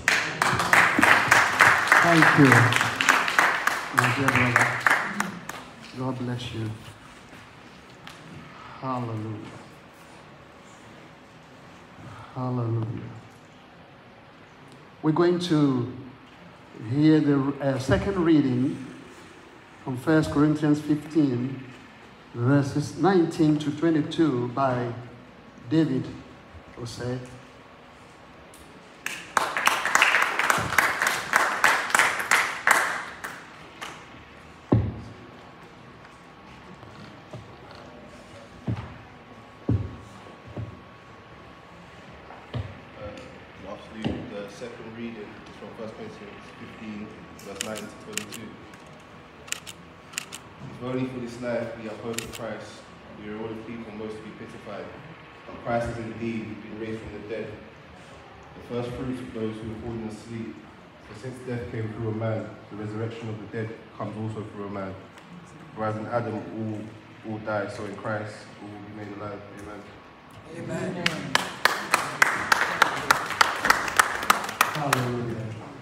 Thank you, my dear brother. God bless you. Hallelujah. Hallelujah. We're going to hear the second reading from 1 Corinthians 15, verses 19 to 22 by David Osei. The second reading is from 1 Corinthians 15, verse 9 to 22. If only for this life we are hope of Christ, we are all the people most to be pitified. But Christ has indeed been raised from the dead, the first fruits of those who have fallen asleep. For since death came through a man, the resurrection of the dead comes also through a man. Whereas in Adam all die, so in Christ all will be made alive. Amen. Amen. Hallelujah.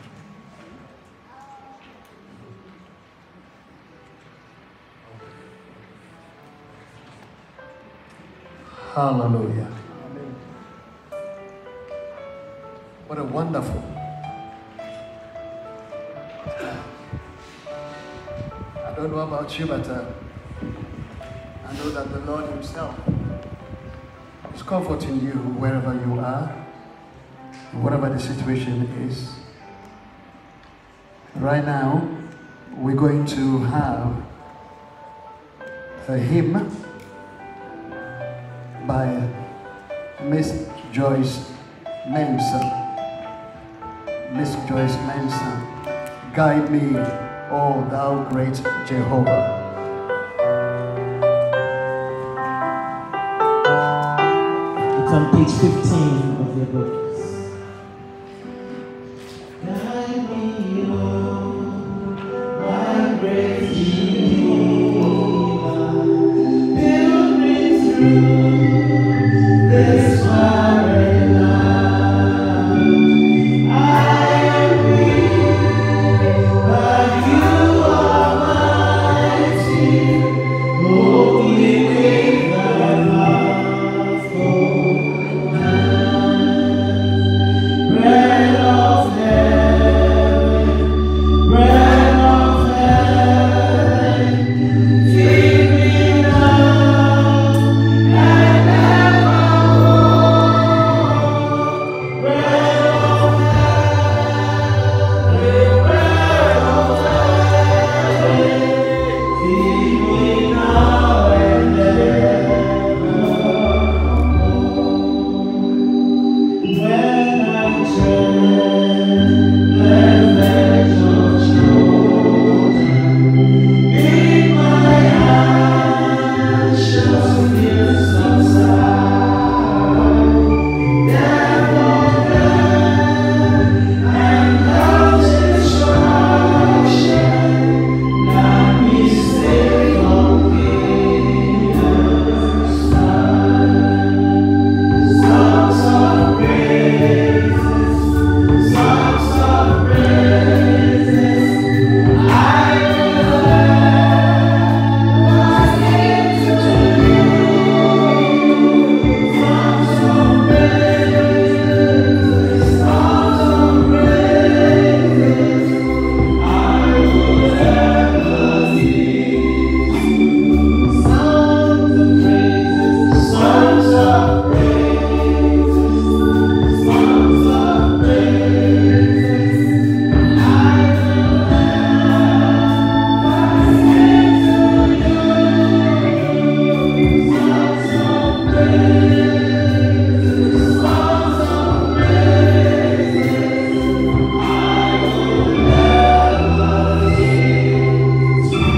Hallelujah. What a wonderful. I don't know about you, but I know that the Lord Himself is comforting you wherever you are, whatever the situation is. Right now, we're going to have a hymn by Miss Joyce Manson. Miss Joyce Manson, guide me, O thou great Jehovah. It's on page 15 of your book. Guide me, O my great Jehovah, build me through this barren land. I am weak, but you are mighty. Hold me with thy powerful hand. Bread of heaven, bread of heaven, feed me now and evermore. Bread of heaven, bread of heaven, feed me now and evermore. When I turn the edge of Jordan, in my hand shall still subside. Death of death and love's destruction, let me stay on Gideon's side. Songs of praises, songs of praises, I will ever sing to you. Songs of praises, songs of praises, I will ever sing. Songs of praises, songs of praises, songs of praises, I will ever sing to you. Songs of praises, songs of praises, I will ever sing to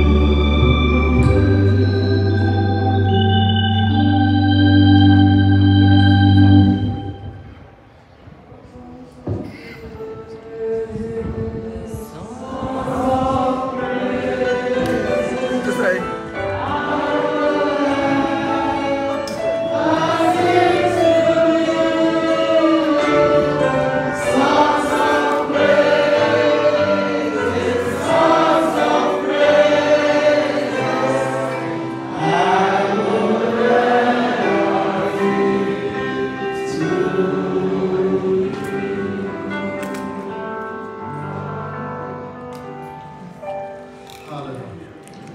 Hallelujah.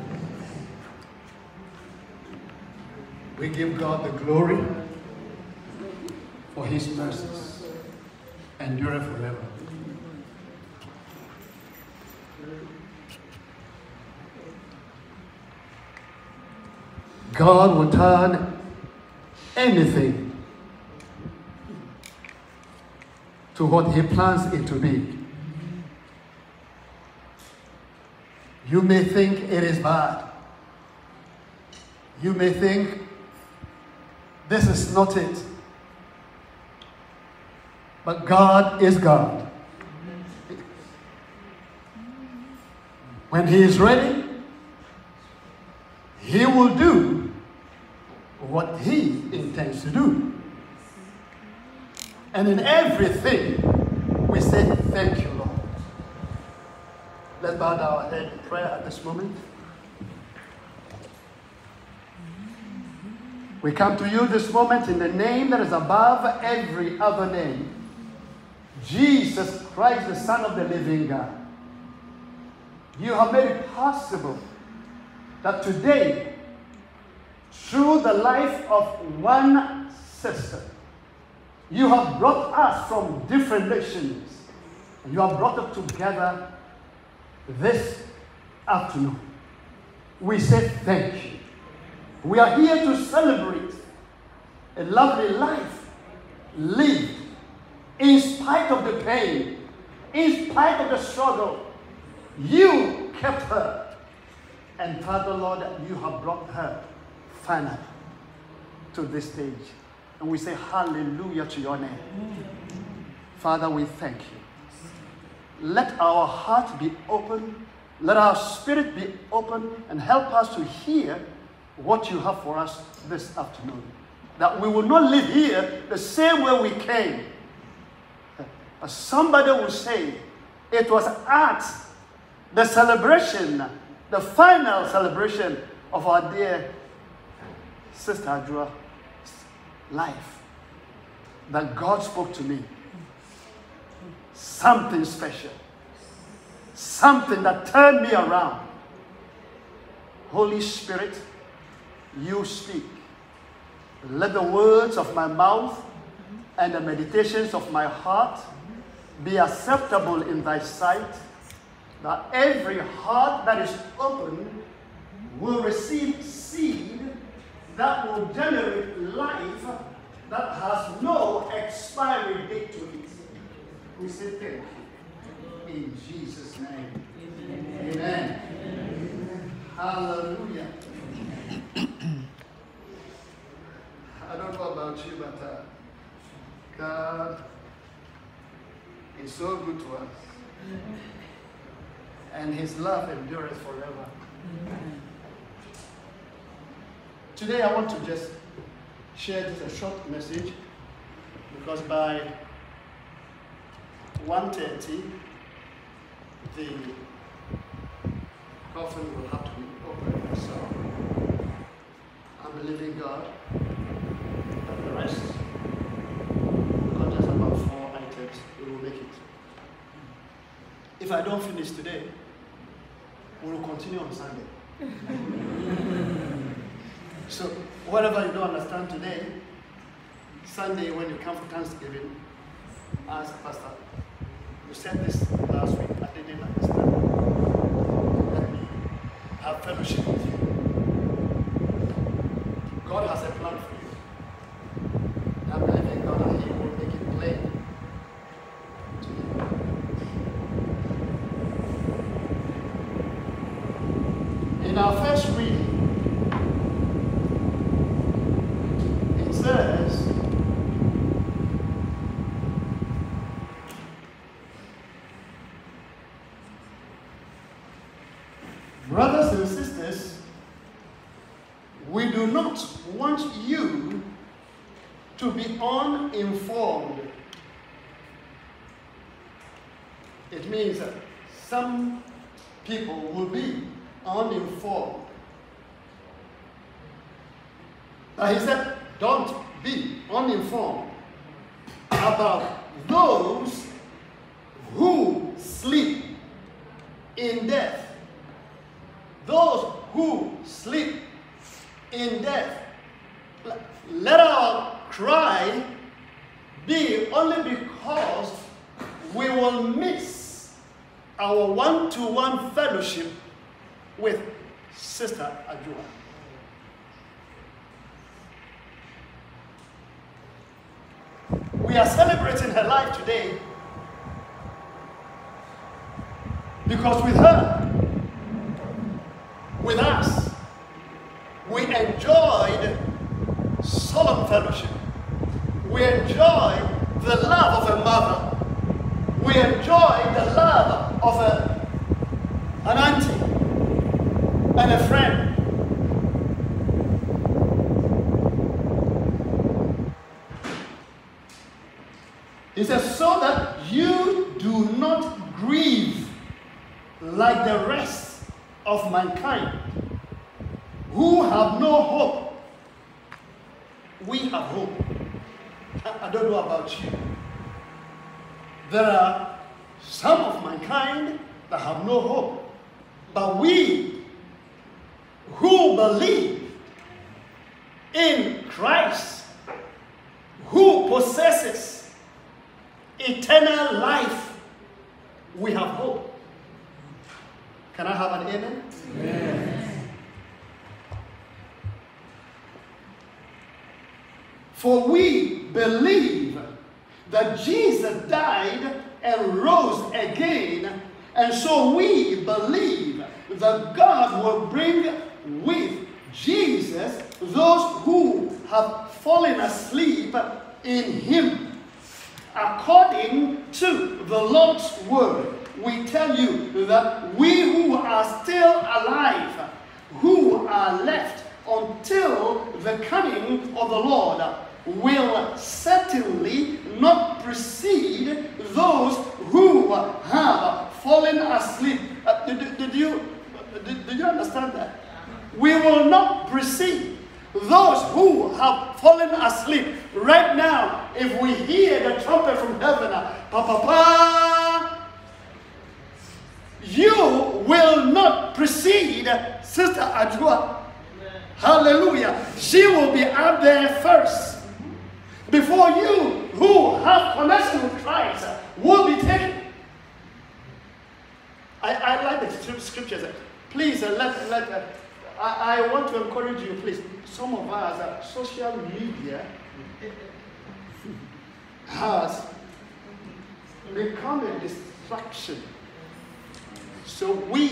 We give God the glory for His mercies, endure forever. God will turn anything to what He plans it to be. You may think it is bad, You may think this is not it. But God is God. When He is ready, He will do what He intends to do. And in everything, we say, thank you, Lord. Let's bow our head in prayer at this moment. We come to you this moment in the name that is above every other name. Jesus Christ, the Son of the living God. You have made it possible that today, through the life of one sister, you have brought us from different nations. And you have brought us together this afternoon. We say thank you. We are here to celebrate a lovely life lived in spite of the pain, in spite of the struggle. You kept her. And Father, Lord, you have brought her finally to this stage. And we say hallelujah to your name. Father, we thank you. Let our heart be open. Let our spirit be open and help us to hear what you have for us this afternoon. That we will not live here the same way we came. But somebody will say, it was at the celebration, the final celebration of our dear Sister Adwoa's life, that God spoke to me. Something special. Something that turned me around. Holy Spirit, you speak. Let the words of my mouth and the meditations of my heart be acceptable in thy sight, that every heart that is open will receive seed that will generate life that has no expiry date to it. We say thank you. In Jesus' name. Amen. Amen. Hallelujah. I don't know about you, but God is so good to us. And His love endures forever. Today I want to just share just a short message, because by 1:30 the coffin will have to be opened. So I'm believing God that the rest, because just about 4 items, we will make it. If I don't finish today, we will continue on Sunday. So whatever you don't understand today, Sunday when you come for Thanksgiving, ask Pastor, you said this last week, I didn't understand. Let me have fellowship with you. God has a plan for you. I'm believing God that He will make it plain to you. In our first reading, it says, brothers and sisters, we do not want you to be uninformed. It means that some people will be uninformed. Now he said, don't be uninformed about those who sleep in death. Those who sleep in death. Let our cry be only because we will miss our one-to-one fellowship with Sister Adwoa. We are celebrating her life today because with her, with us, we enjoyed solemn fellowship. We enjoyed the love of a mother. We enjoyed the love of an auntie and a friend. He says, so that you do not grieve like the rest of mankind who have no hope. We have hope. I don't know about you. There are some of mankind that have no hope. But we who believe in Christ, who possesses eternal life, we have hope. Can I have an amen? Yes. For we believe that Jesus died and rose again, and so we believe that God will bring with Jesus those who have fallen asleep in him. According to the Lord's word, we tell you that we who are still alive, who are left until the coming of the Lord, will certainly not precede those who have fallen asleep. Did you understand that? We will not precede those who have fallen asleep. Right now, if we hear the trumpet from heaven, pa pa pa, you will not precede Sister Adwoa. Hallelujah. She will be out there first. Before you who have connection with Christ will be taken. I like the scriptures. Please, I want to encourage you, please. Some of us, social media has become a distraction. So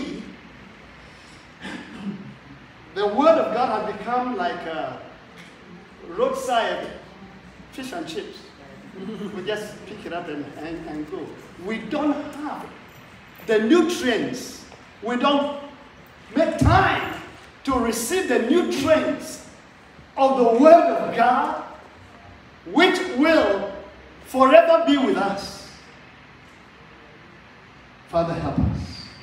the word of God has become like a roadside fish and chips. We just pick it up and go. We don't have the nutrients. We don't make time to receive the nutrients of the word of God, which will forever be with us. Father, help us.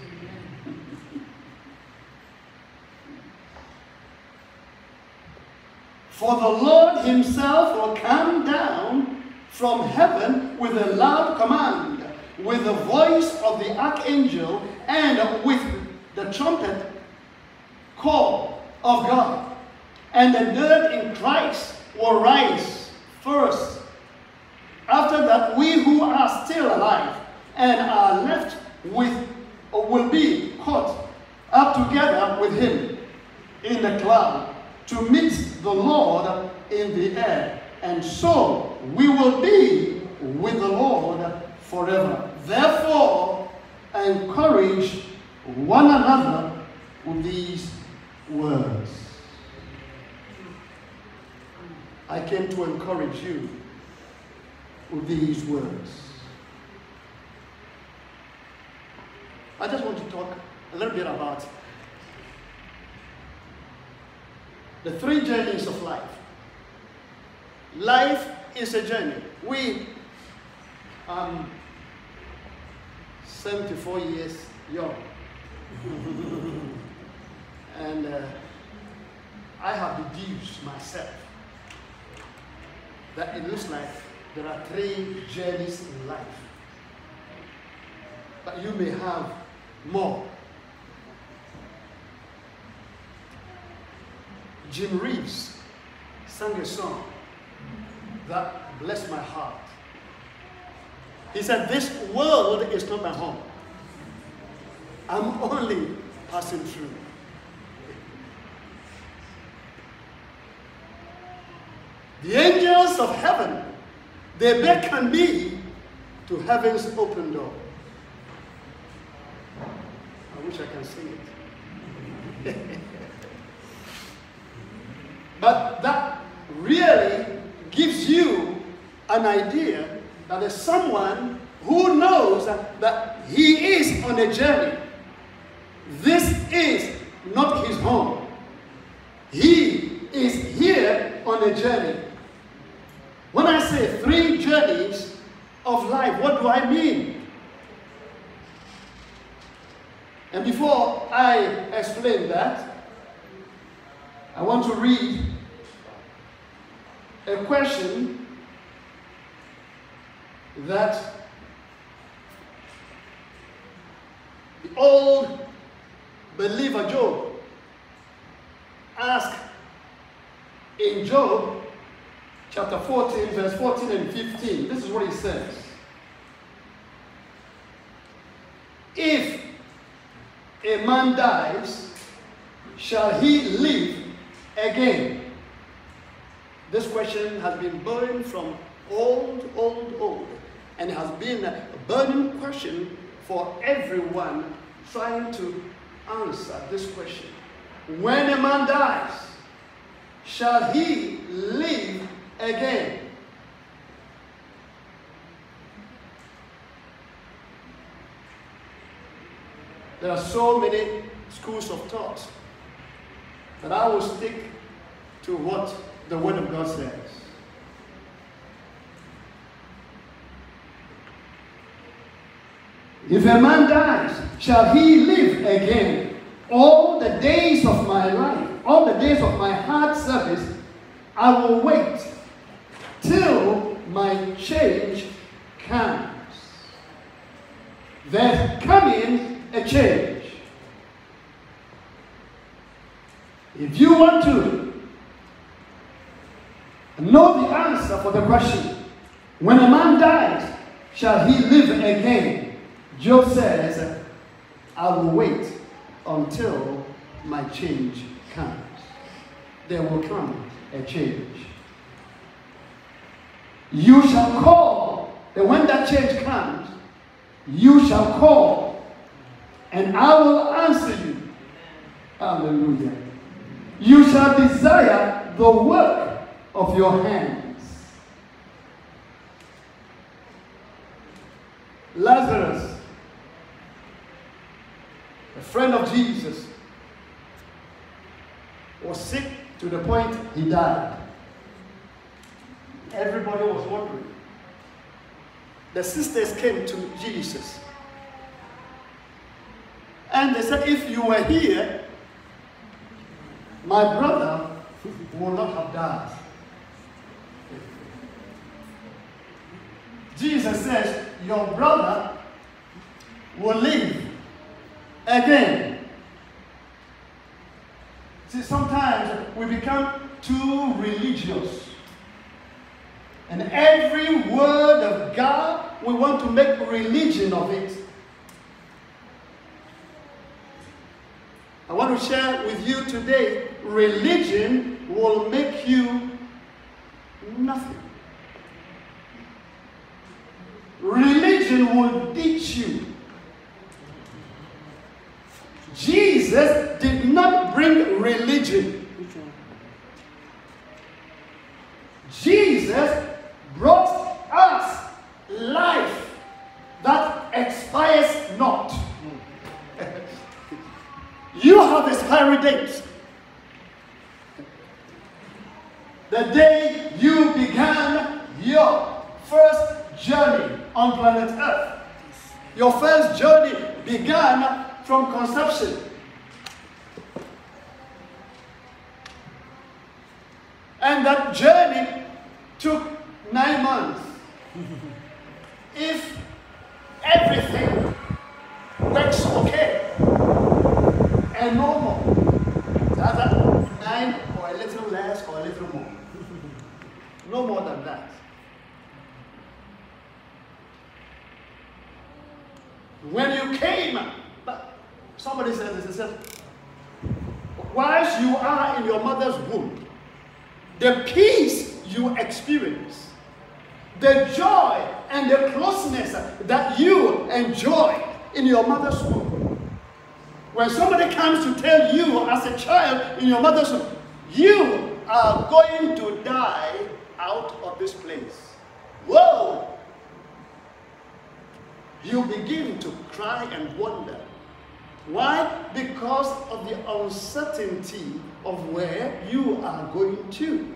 For the Lord himself will come down from heaven with a loud command, with the voice of the archangel, and with the trumpet call of God. And the dead in Christ will rise first. After that, we who are still alive and are left will be caught up together with him in the cloud to meet the Lord in the air. And so we will be with the Lord forever. Therefore, encourage one another with these words. I came to encourage you with these words. I just want to talk a little bit about the three journeys of life. Life is a journey. We 74 years young. And I have deduced myself that it looks like there are three journeys in life. But you may have more. Jim Reeves sang a song that blessed my heart. He said, "This world is not my home. I'm only passing through." The angels of heaven, they beckon me to heaven's open door. I wish I can sing it. an idea that there's someone who knows that he is on a journey. This is not his home. He is here on a journey. When I say 3 journeys of life, what do I mean? And before I explain that, I want to read a question that the old believer Job asked in Job chapter 14, verse 14 and 15. This is what he says. If a man dies, shall he live again? This question has been burning from old, and has been a burning question for everyone trying to answer this question. When a man dies, shall he live again? There are so many schools of thought that I will stick to what the Word of God says. If a man dies, shall he live again? All the days of my life, all the days of my hard service, I will wait till my change comes. There's coming a change. If you want to know the answer for the question, when a man dies, shall he live again? Job says, I will wait until my change comes. There will come a change. You shall call, and when that change comes, you shall call, and I will answer you. Hallelujah. You shall desire the work of your hands. Lazarus, a friend of Jesus, was sick to the point he died. Everybody was wondering. The sisters came to Jesus and they said, if you were here, my brother would not have died. Jesus says, your brother will live again. See, sometimes we become too religious. And every word of God, we want to make religion of it. I want to share with you today, religion will make you nothing. Religion will teach you. Jesus did not bring religion. Jesus brought us life that expires not. You have expiry date. The day you began your first journey on planet Earth. Your first journey began from conception. And that journey took 9 months. If everything works okay and normal, that's 9 or a little less or a little more. No more than that. When you came, somebody says this, whilst you are in your mother's womb, the peace you experience, the joy and the closeness that you enjoy in your mother's womb. When somebody comes to tell you as a child in your mother's womb, you are going to die out of this place. whoa, you begin to cry and wonder. Why? Because of the uncertainty of where you are going to.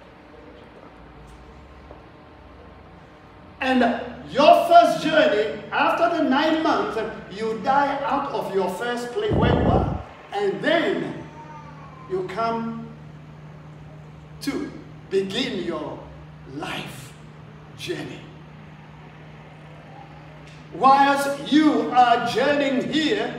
And your first journey, after the 9 months, you die out of your first place where you are. And then you come to begin your life journey. Whilst you are journeying here,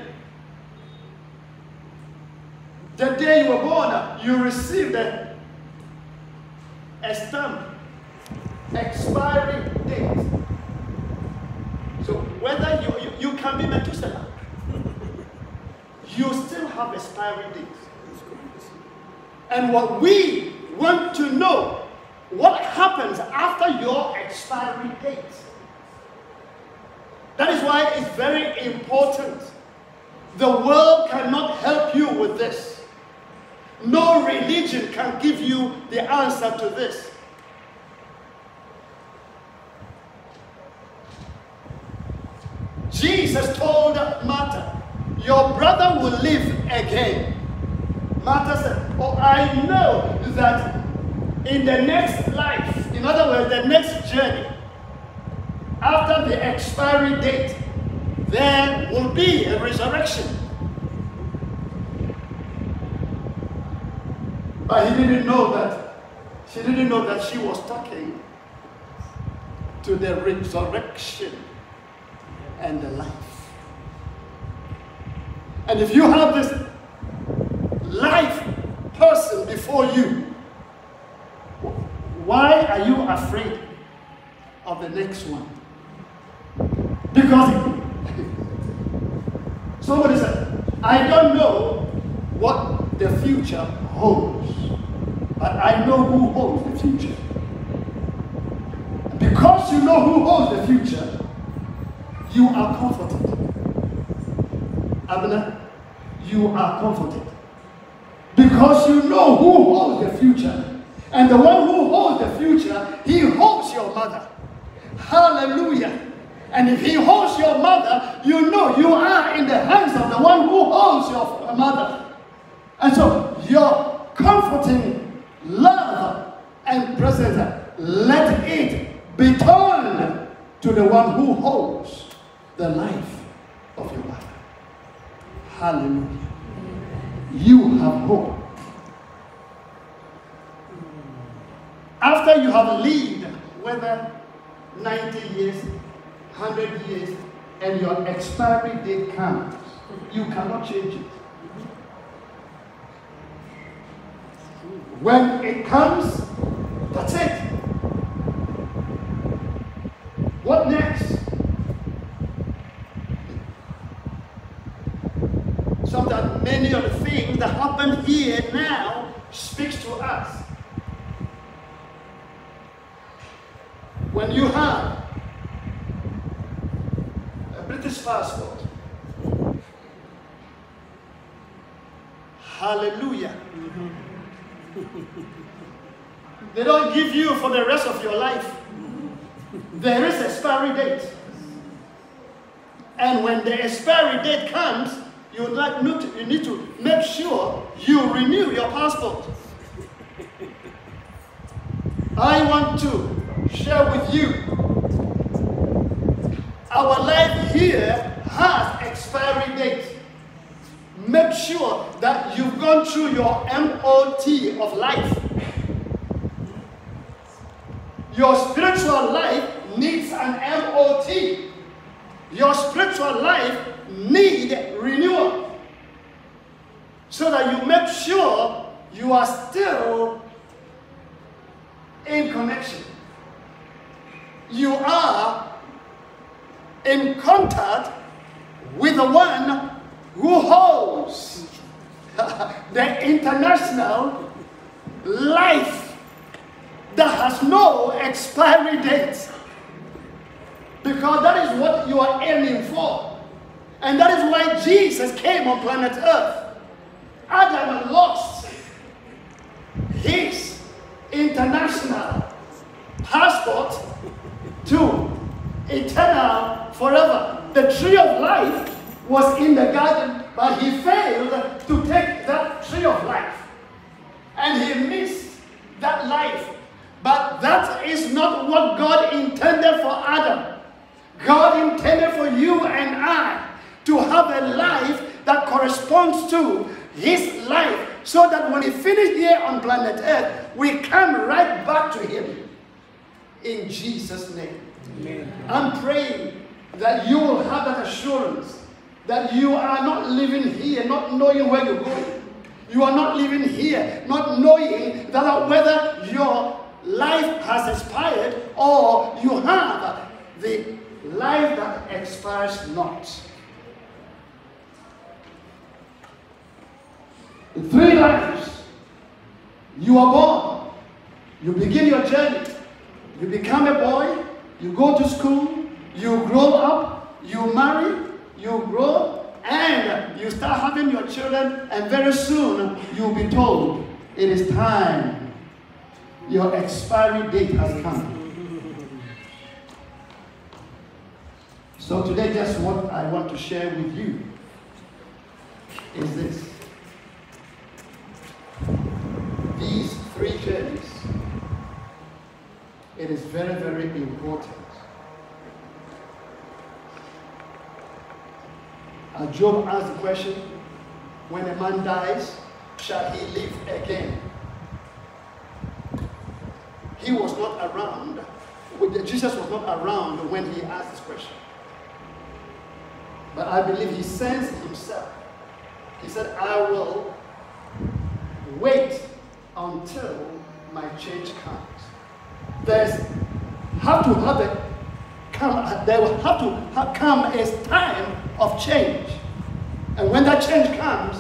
the day you were born, you received a stamp, expiry date. So whether you can be Methuselah, you still have expiry dates. And what we want to know, what happens after your expiry date? That is why it's very important. The world cannot help you with this. No religion can give you the answer to this. Jesus told Martha, your brother will live again. Martha said, oh, I know that in the next life, in other words, the next journey, after the expiry date, there will be a resurrection. But he didn't know that, she didn't know that she was talking to the resurrection and the life. And if you have this life person before you, why are you afraid of the next one? Because somebody said, I don't know what the future holds, but I know who holds the future. Because you know who holds the future, you are comforted. Abner, you are comforted. Because you know who holds the future. And the one who holds the future, he holds your mother. Hallelujah. And if he holds your mother, you know you are in the hands of the one who holds your mother. And so your comforting love and presence, let it be turned to the one who holds the life of your mother. Hallelujah. You have hope. After you have lived, whether 90 years, 100 years, and your expiry date comes, you cannot change it. When it comes, that's it. What next? Sometimes many of the things that happen here now speaks to us. When you have a British passport, hallelujah. They don't give you for the rest of your life. There is expiry date. And when the expiry date comes, you need to make sure you renew your passport. I want to share with you, our life here has expiry date. Make sure that you've gone through your MOT of life. Your spiritual life needs an MOT. Your spiritual life needs renewal. So that you make sure you are still in connection. You are in contact with the one who holds the international life that has no expiry date. Because that is what you are aiming for. And that is why Jesus came on planet Earth. Adam lost his international passport eternal, forever. The tree of life was in the garden, but he failed to take that tree of life. And he missed that life. But that is not what God intended for Adam. God intended for you and I to have a life that corresponds to his life, so that when he finished here on planet Earth, we come right back to him. In Jesus' name. Amen. I'm praying that you will have that assurance that you are not living here not knowing where you're going. You are not living here not knowing that whether your life has expired or you have the life that expires not. In 3 lives, you are born, you begin your journey, you become a boy, you go to school, you grow up, you marry, you grow, and you start having your children, and very soon you'll be told, it is time. Your expiry date has come. So today, just what I want to share with you is this. These 3 journeys, it is very, very important. Job asked the question, when a man dies, shall he live again? He was not around, Jesus was not around when he asked this question. But I believe he sensed himself. He said, I will wait until my change comes. There will have to come a time of change. And when that change comes,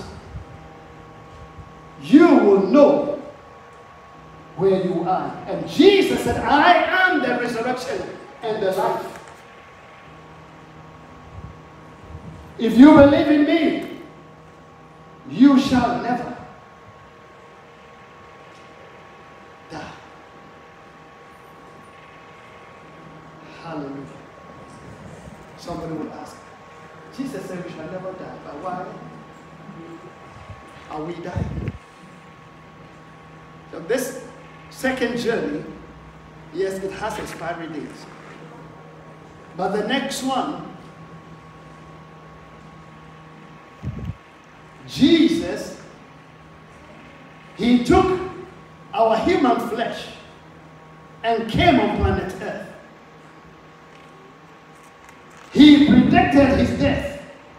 you will know where you are. And Jesus said, I am the resurrection and the life. If you believe in me, you shall never die. Hallelujah. Somebody will ask, Jesus said we shall never die, but why are we dying? So this second journey, yes, it has expiry dates. But the next one, Jesus, he took our human flesh and came on planet Earth. He predicted his death.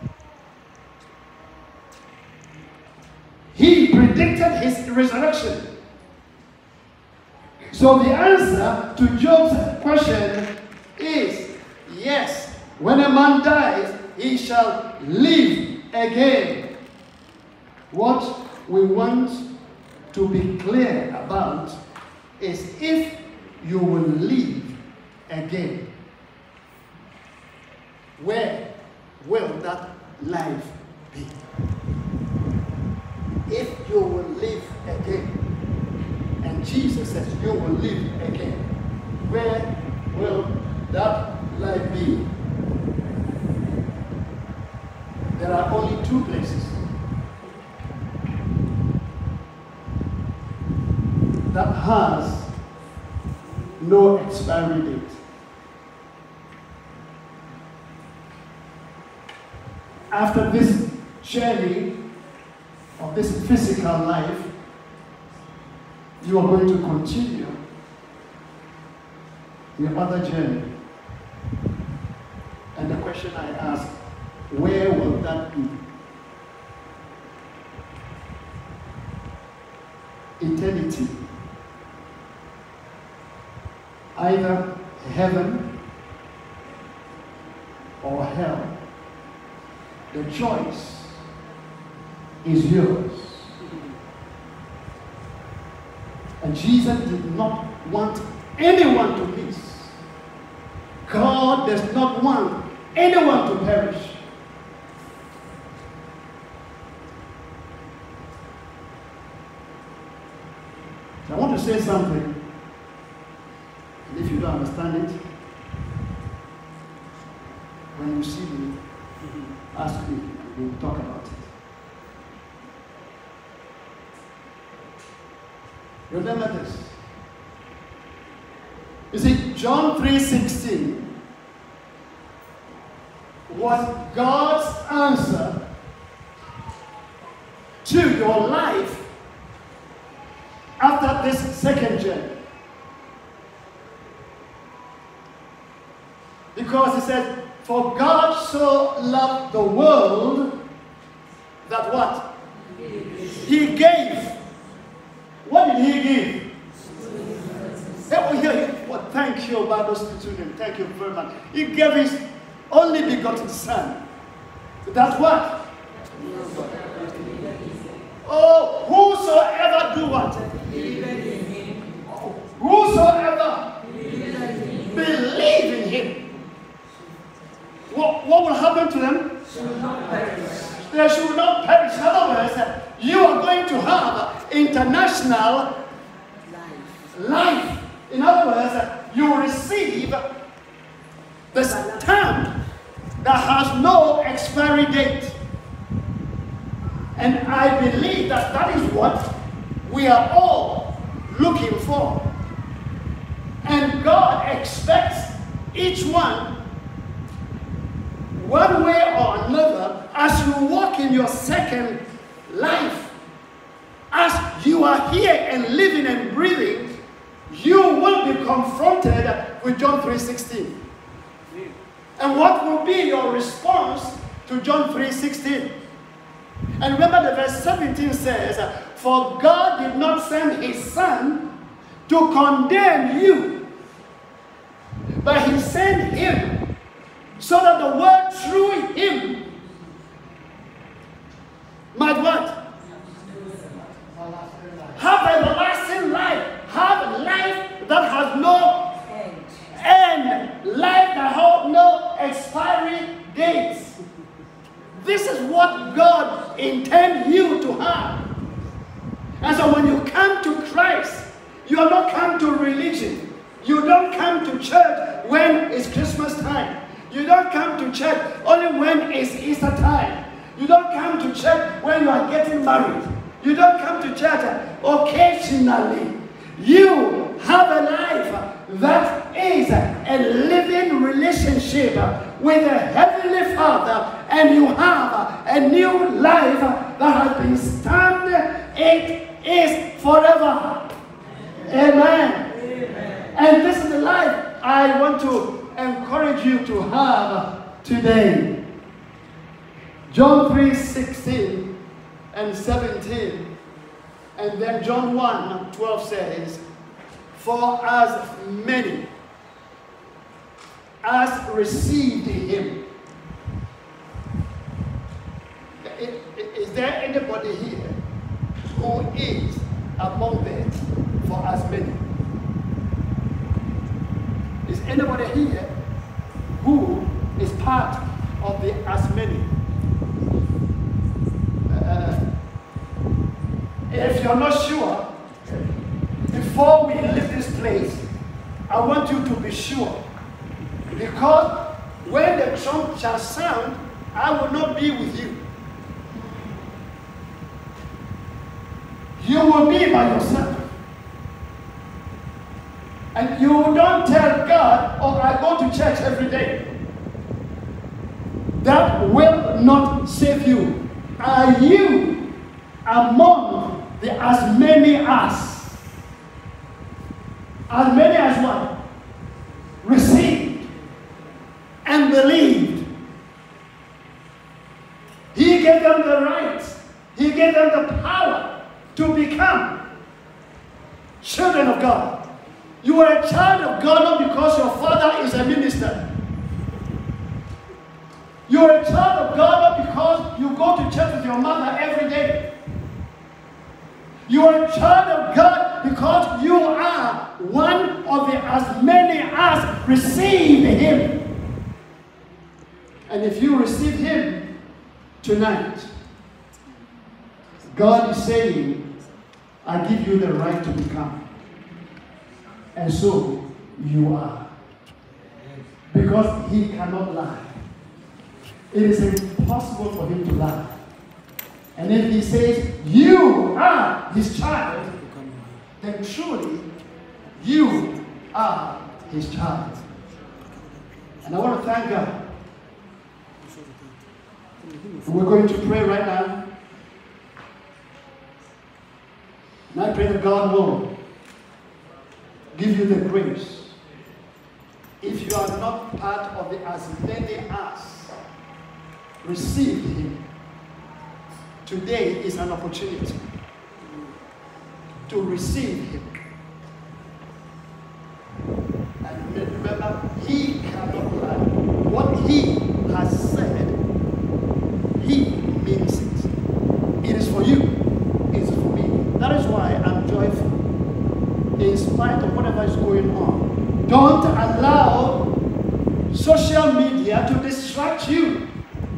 He predicted his resurrection. So the answer to Job's question is yes. When a man dies, he shall live again. What we want to be clear about is if you will live again, where will that life be? If you will live again, and Jesus says you will live again, where will that life be? There are only 2 places that has no expiry date. After this journey of this physical life, you are going to continue your other journey. And the question I ask, where will that be? Eternity. Either heaven or hell. The choice is yours. And Jesus did not want anyone to miss. God does not want anyone to perish. I want to say something. And if you don't understand it, Remember this. You see, John 3:16 was God's answer to your life after this second journey. Because he said, for God so loved the world that what? He gave. What did he give? Well, thank you, Bible student. Thank you very much. He gave his only begotten Son. That's what? Oh, whosoever do what? Whosoever believe in him. What will happen to them? They should not perish. In other words, you are going to have international life. In other words, you receive the stamp that has no expiry date. And I believe that that is what we are all looking for. And God expects each one way or another, as you walk in your second life, as you are here and living and breathing, you will be confronted with John 3:16. And what will be your response to John 3:16? And remember the verse 17 says, for God did not send his Son to condemn you, but he sent him so that the world through him might what? Have everlasting life. Have life that has no end. Life that has no expiry dates. This is what God intends you to have. And so when you come to Christ, you are not come to religion. You don't come to church when it's Christmas time. You don't come to church only when it's Easter time. You don't come to church when you are getting married. You don't come to church occasionally. You have a life that is a living relationship with the Heavenly Father, and you have a new life that has been stamped. It is forever. Amen. And this is the life I want to encourage you to have today. John 3:16 and 17, and then John 1:12 says, for as many as received him. Is there anybody here who is among them for as many? Is anybody here who is part of the as many? If you're not sure, before we leave this place, I want you to be sure. Because when the trump shall sound, I will not be with you. You will be by yourself. And you don't tell God, oh, I go to church every day. That will not save you. Are you among the as many as? As many as what? Received and believed. He gave them the right. He gave them the power to become children of God. You are a child of God not because your father is a minister. You are a child of God not because you go to church with your mother every day. You are a child of God because you are one of the as many as received him. And if you receive him tonight, God is saying, I give you the right to become. And so you are. Because he cannot lie. It is impossible for him to lie. And if he says, you are his child, then truly you are his child. And I want to thank God. We're going to pray right now. And I pray that God will give you the grace. If you are not part of the as many as received him, today is an opportunity to receive him. And remember, he cannot lie. What he has said, he means it. It is for you. It is for me. That is why I'm joyful. In spite of whatever is going on, don't allow social media to distract you.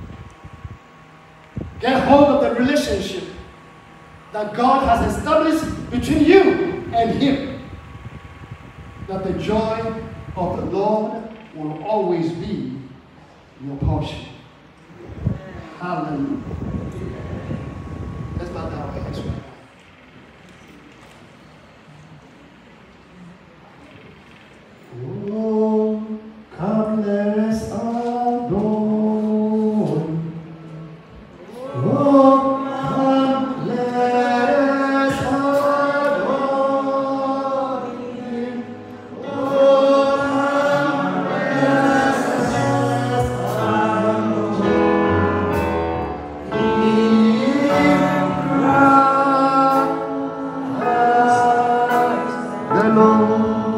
Get hold of the relationship that God has established between you and him. That the joy of the Lord will always be your portion. Hallelujah. Let's bow down our heads right now. Oh, come let us adore. Oh, come let us adore him. Oh, come let us adore him. Christ the Lord.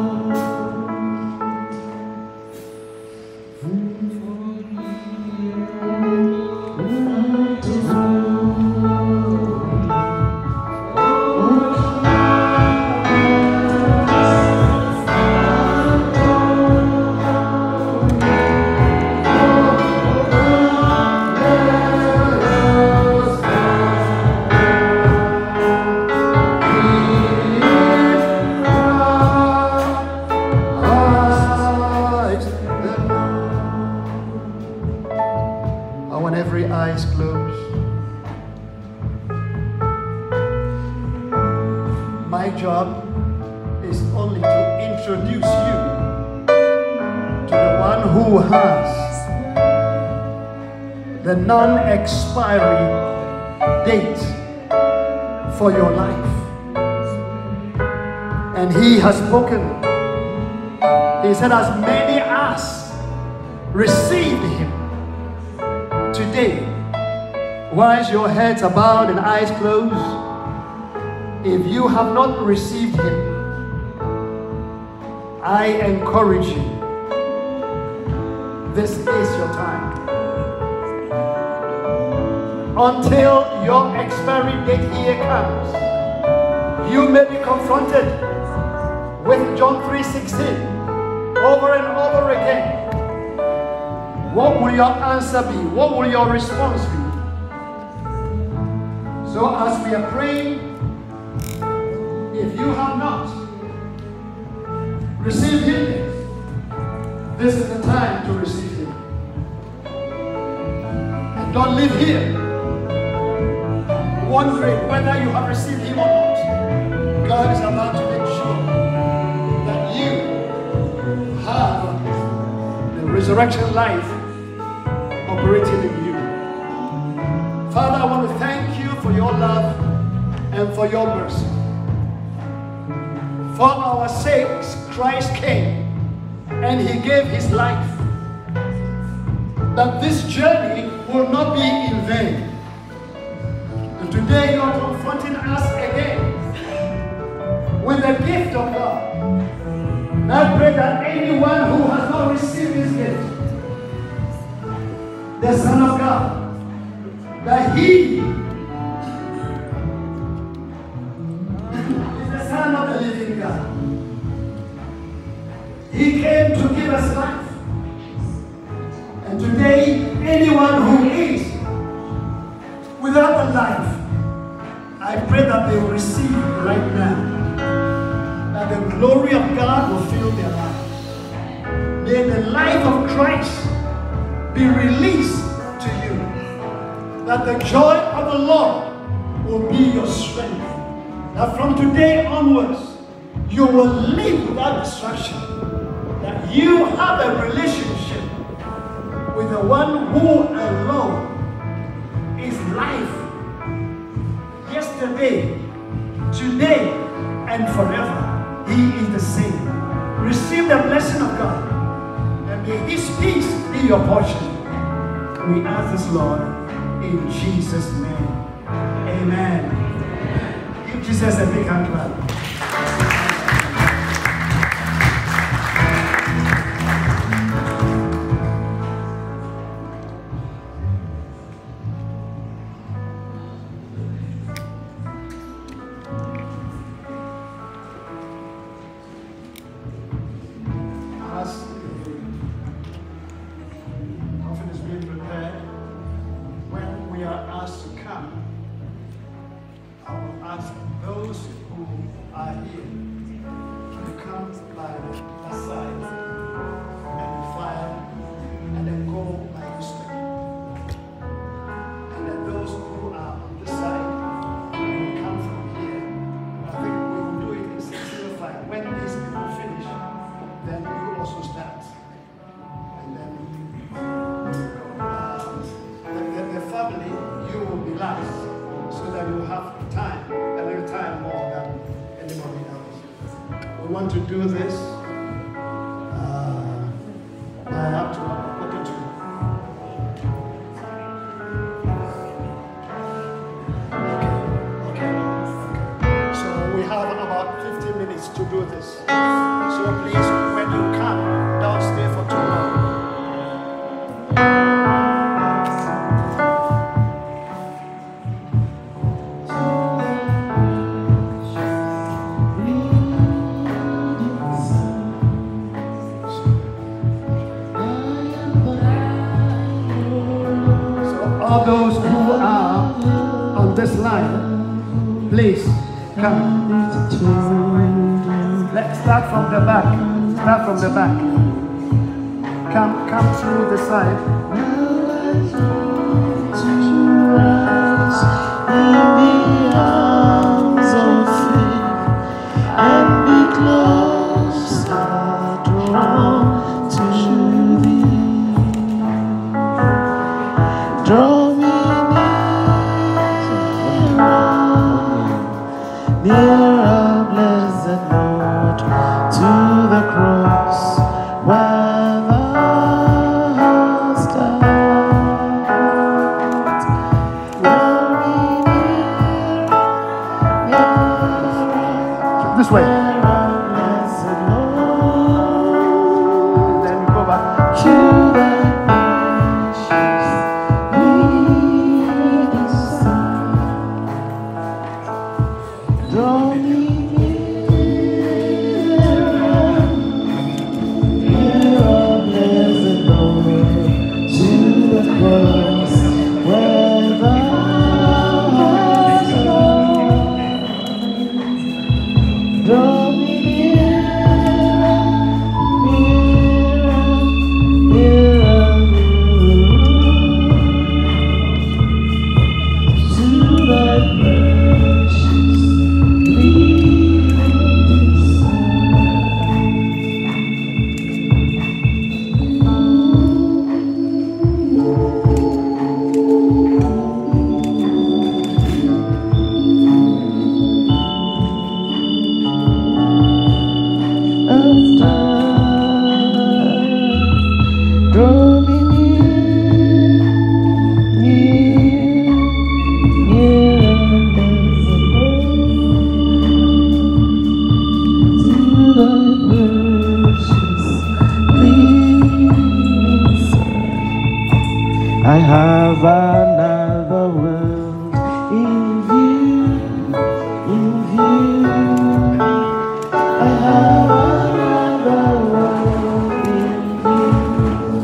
Non-expiry date for your life. And he has spoken. He said, as many as received him today, whilst your heads are bowed and eyes closed, if you have not received him, I encourage you, this is your time. Until your expiry date here comes, you may be confronted with John 3:16 over and over again. What will your answer be? What will your response be? So as we are praying, if you have not received him, this is the time to receive him. And don't live here wondering whether you have received him or not. God is about to make sure that you have the resurrection life operating in you. Father, I want to thank you for your love and for your mercy. For our sakes, Christ came and he gave his life, that this journey will not be in vain. Today you are confronting us again with the gift of God. And I pray that anyone who has not received this gift, the Son of God, that he is the Son of the living God. He came to give us life. And today, anyone who is without the life, I pray that they will receive right now, that the glory of God will fill their lives. May the life of Christ be released to you, that the joy of the Lord will be your strength, that from today onwards, you will live without distraction. That you have a relationship with the one who alone is life. Yesterday, today, and forever. He is the same. Receive the blessing of God. And may His peace be your portion. We ask this, Lord, in Jesus' name. Amen. Give Jesus a big hand clap. To do this, I have to put it to okay. So we have about 15 minutes to do this. So please, when you come, don't stay for too long. All those who are on this line, please come. Let's start from the back. Start from the back. Come through the side. This way. And then we go back. I have another world in view, in view. I have another world in view.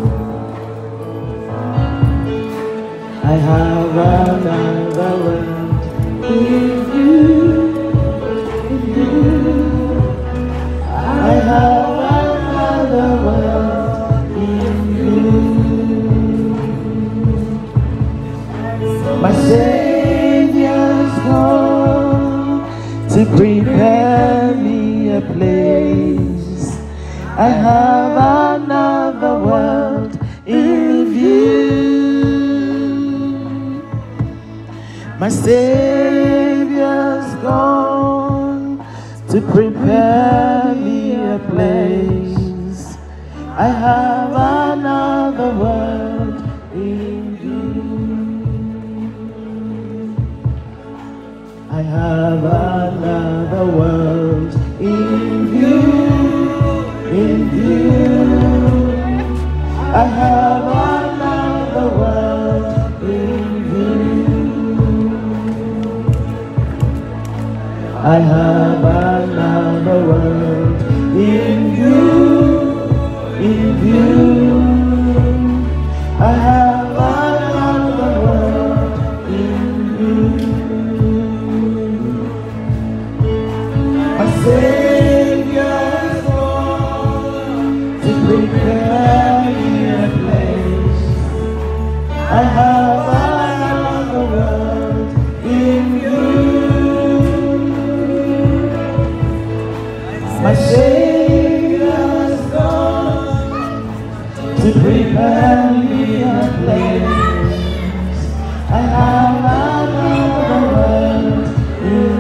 I have another world in view, in view. I have another world in view. My Savior's gone to prepare me a place. I have another world in view. My Savior's gone to prepare me a place. I have another world in view. I have another world in view. In view, I have another world in view. I have another world in view. In view, I have another world in view. My Savior's prepare me a place. I have another world in view. My Savior's gone to prepare me a place. I have another world in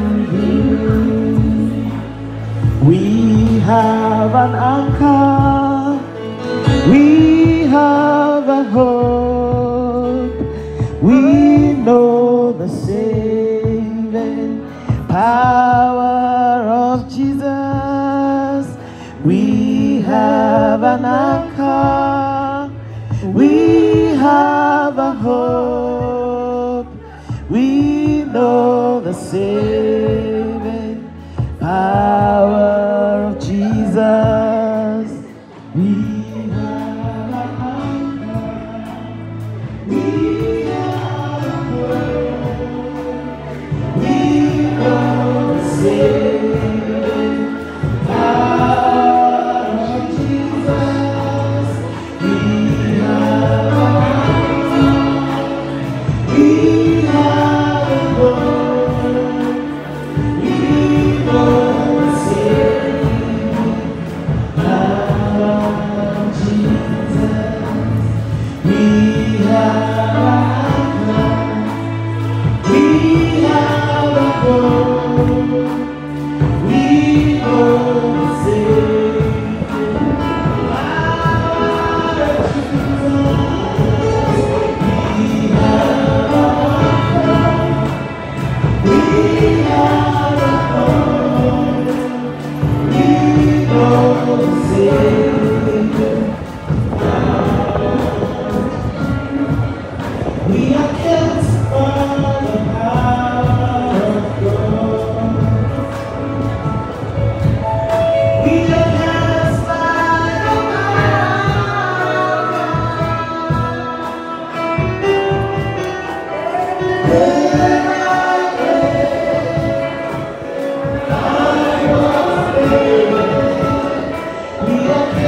view. We have an anchor. We have a hope. We know the saving power of Jesus. We have an anchor. We have a hope. We know the saving power of Jesus. We are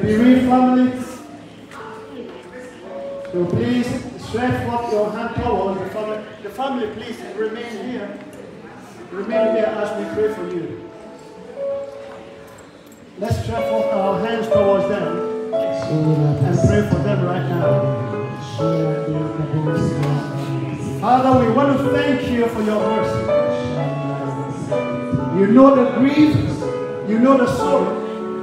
bereaved family, so please stretch forth your hand towards the family. The family, please remain here. Remain here as we pray for you. Let's stretch forth our hands towards them and pray for them right now. Father, we want to thank you for your mercy. You know the grief, you know the sorrow.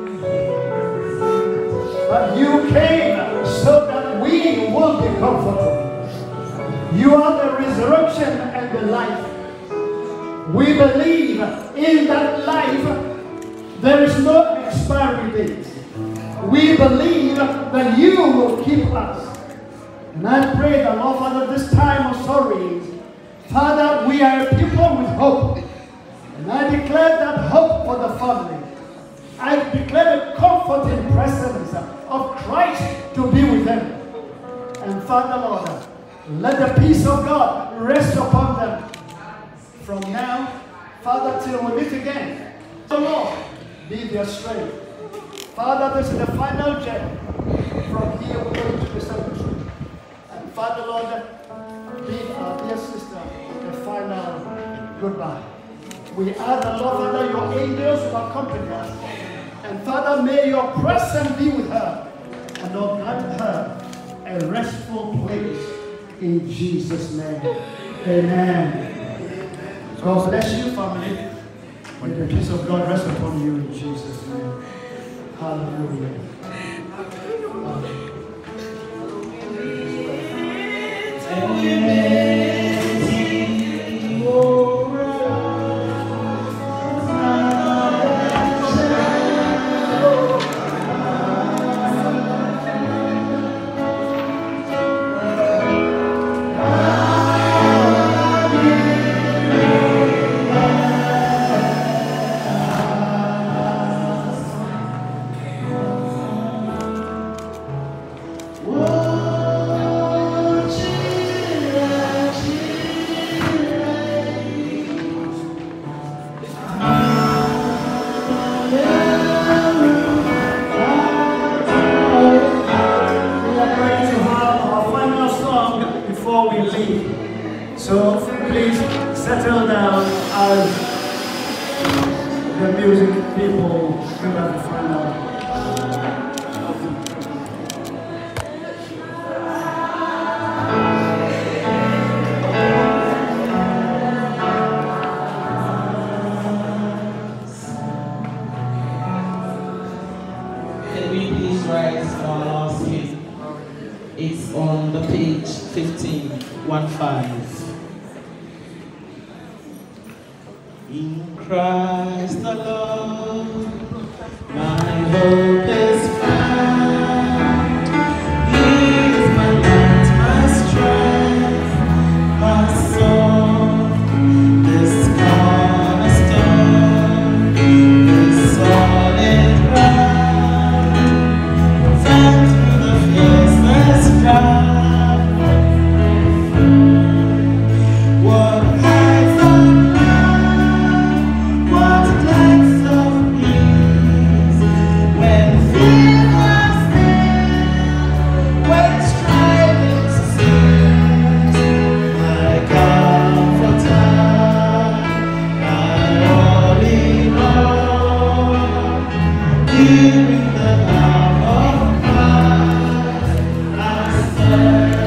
But you came so that we will be comforted. You are the resurrection and the life. We believe in that life there is no expiry date. We believe that you will keep us. And I pray that, Lord Father, this time of sorrow, Father, we are a people with hope. And I declare that hope for the family. I declare the comforting presence of Christ to be with them. And Father, Lord, let the peace of God rest upon them. From now, Father, till we meet again, the Lord be their strength. Father, this is the final journey. From here we're going to the cemetery. And Father, Lord, be our dear sister the final goodbye. We ask the Lord, Father, your angels will accompany us. And Father, may your presence be with her. And Lord, grant her a restful place. In Jesus' name. Amen. God bless you, family. May the peace of God rest upon you in Jesus' name. Hallelujah. So please settle down as the music people bring out the final. Can we please rise for our last hymn? It's on the page 15, 1-5. In Christ the Lord, my hope is found. He is my light, my strength, my soul, this cornerstone, this solid ground. Down through the fiercest drought, what heights of love, what depths of peace, when fear was there, when striving ceased, my comforter, my all in all, during the hour of Christ, I stand.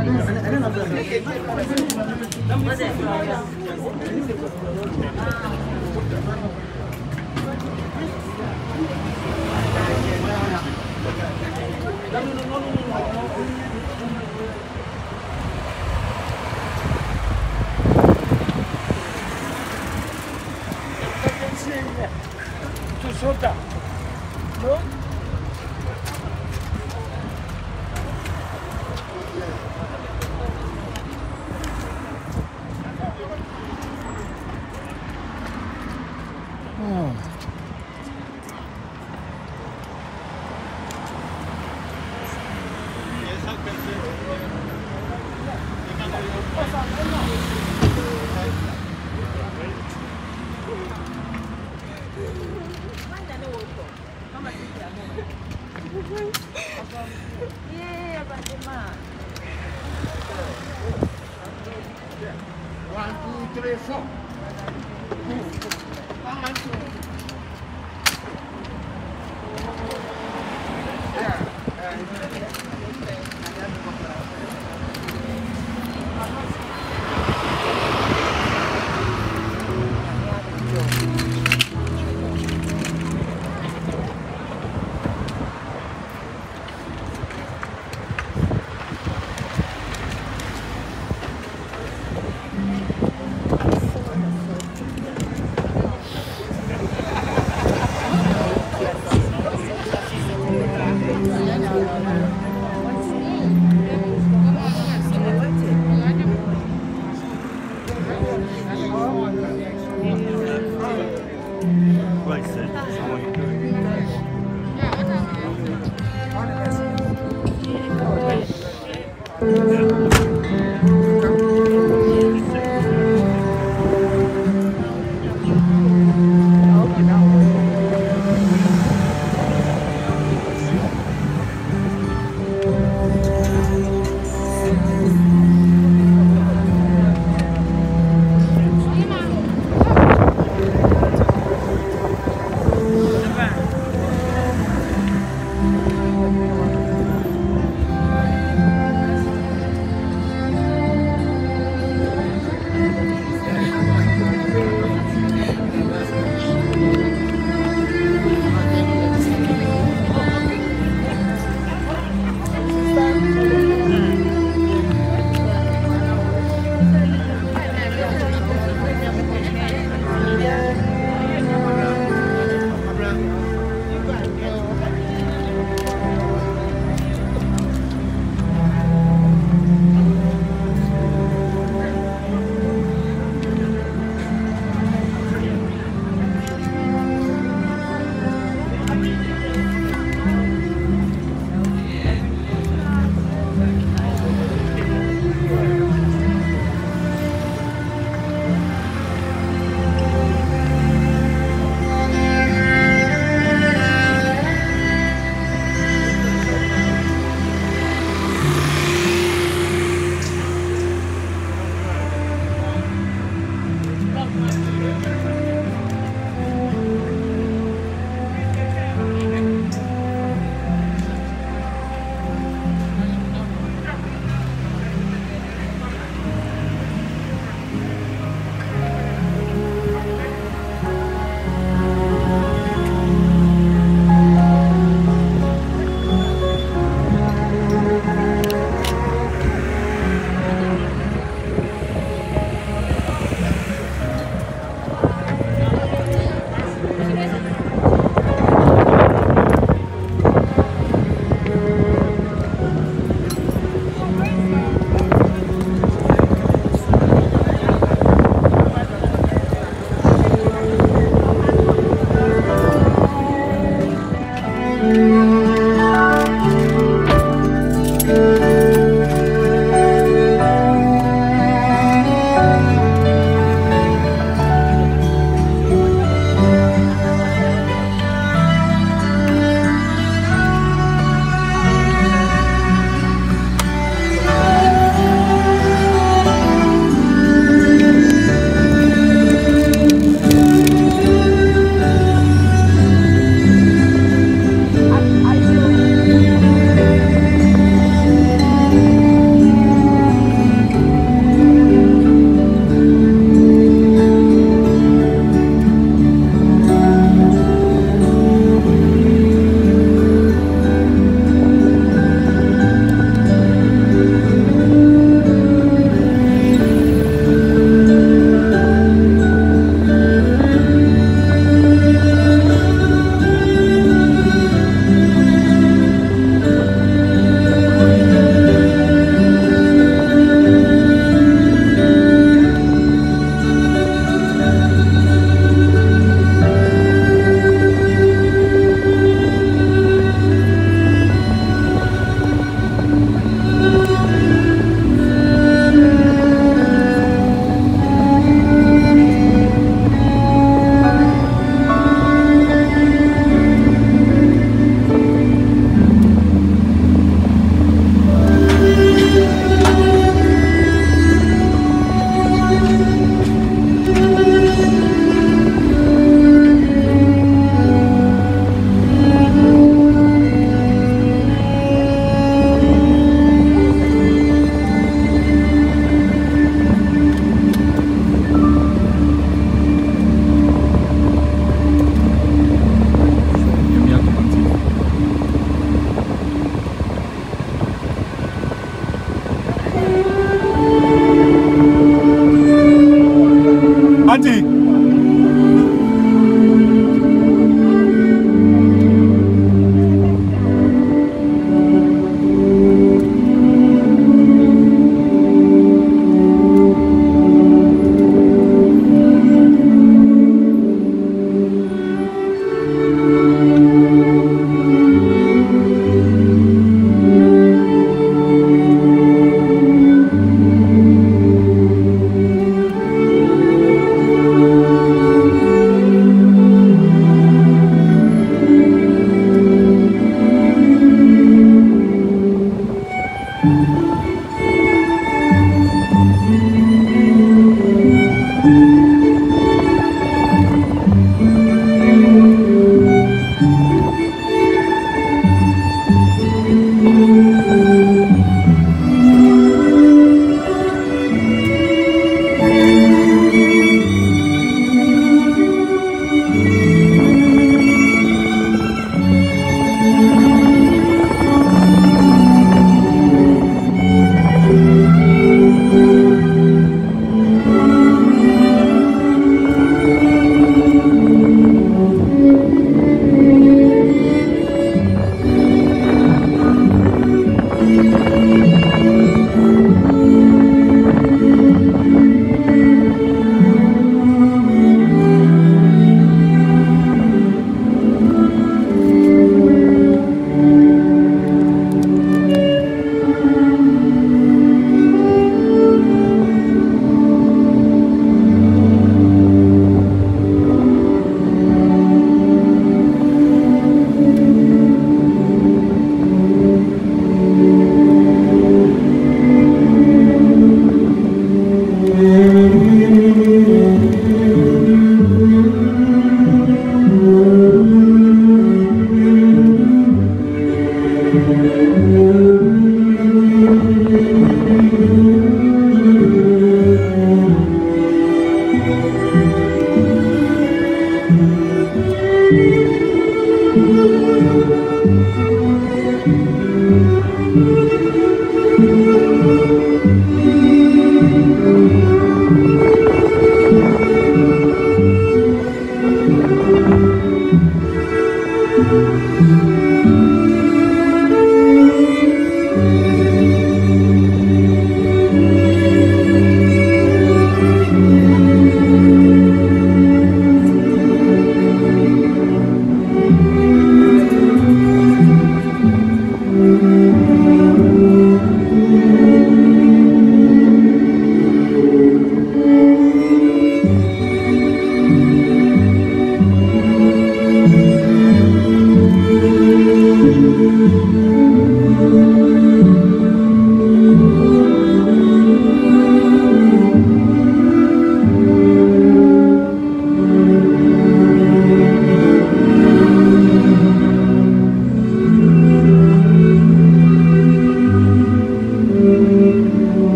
What's it? To shoulder. No?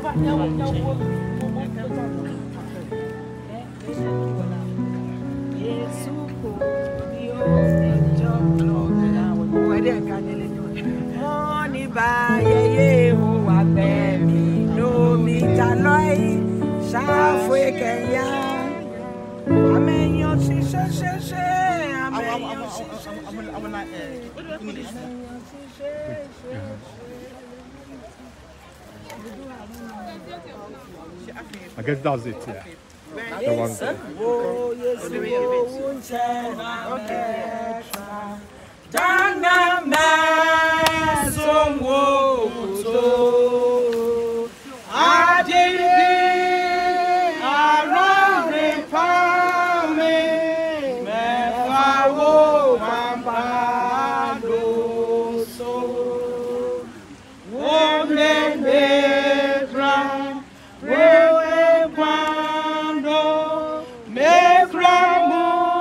Money by ye who are baby, no me taloi, Shafwe Kenya. I mean, your sister, I guess that's it, yeah. The one thing. Oh, yes, okay. Dana Mason Wokuto Adibi Arone Pame Mefawo Pampado So Wone Mefra Wone Pando Mefra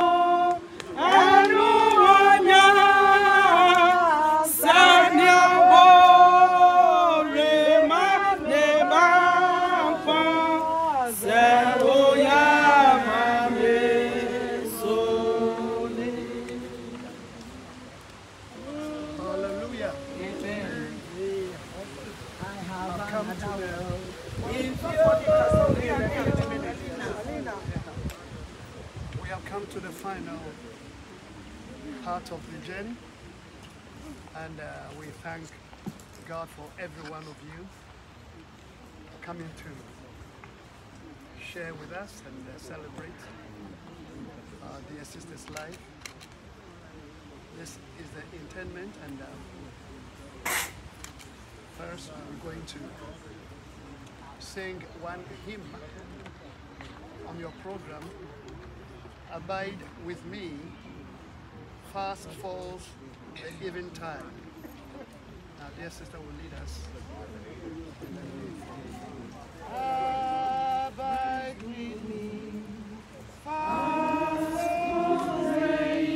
We have come to the final part of the journey, and we thank God for every one of you coming to share with us and celebrate our dear sister's life. This is the interment, and first we're going to sing one hymn on your program. Abide with me, fast falls the eventide. Now, dear sister will lead us. Abide with me, fast falls the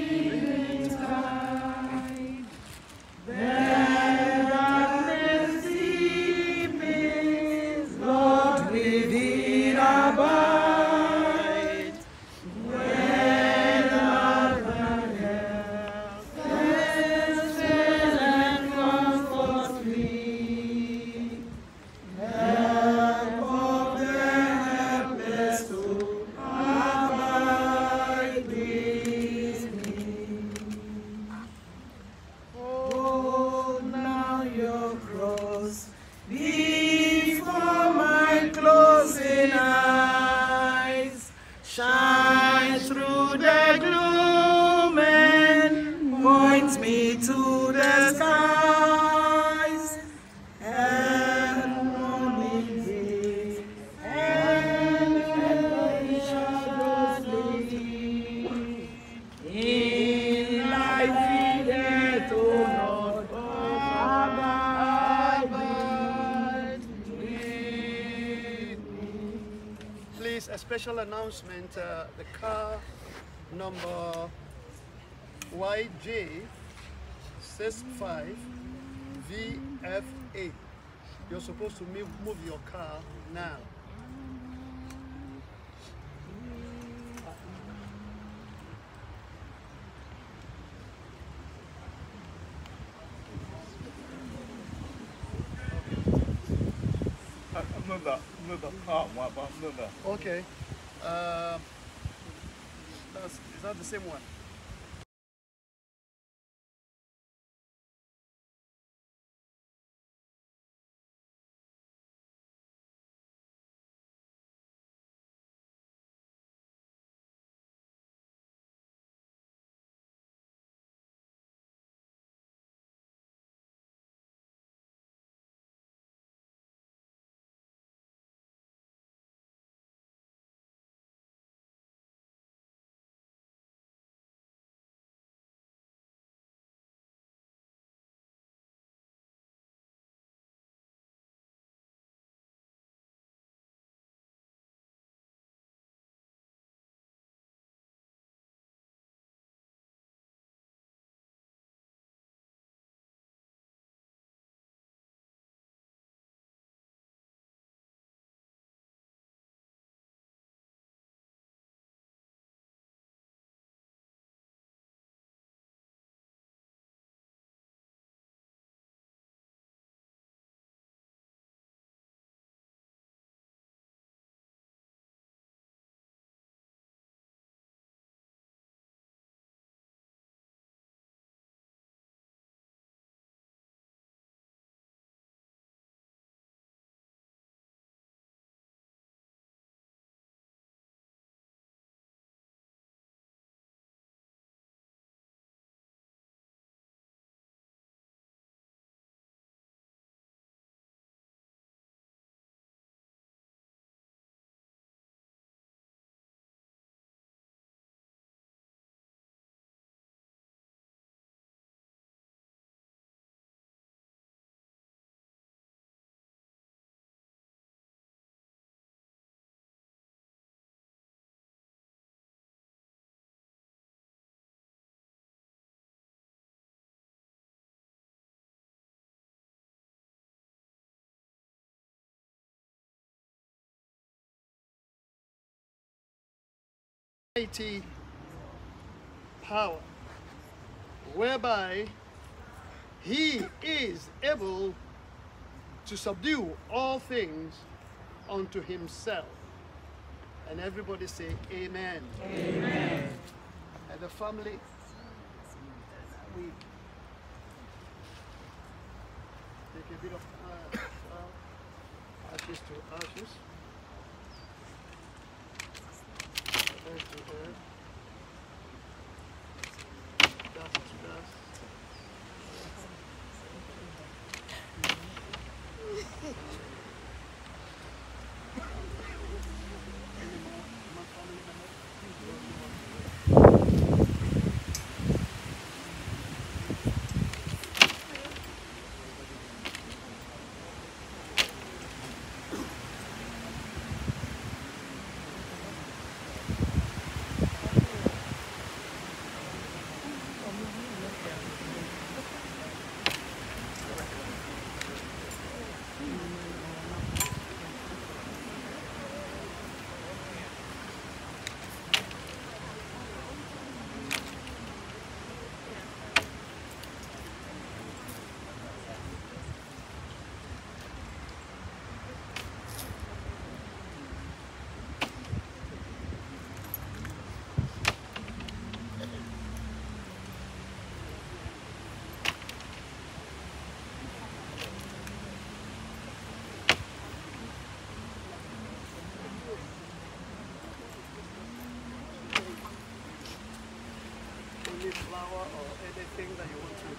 eventide. There darkness deepens, Lord, within abide. Shine through the gloom and points me to the skies. And morning breeze and early shadows lead. In life we death, O Lord, abide with me. Please, a special announcement, the car number YJ65VFA. You're supposed to move your car now. Move the car, move the. Okay. Is that the same one? mighty power, whereby he is able to subdue all things unto himself. And everybody say amen. Amen. And the family, we take a bit of ashes to ashes. Earth to earth. Dust to dust. Flour or anything that you want to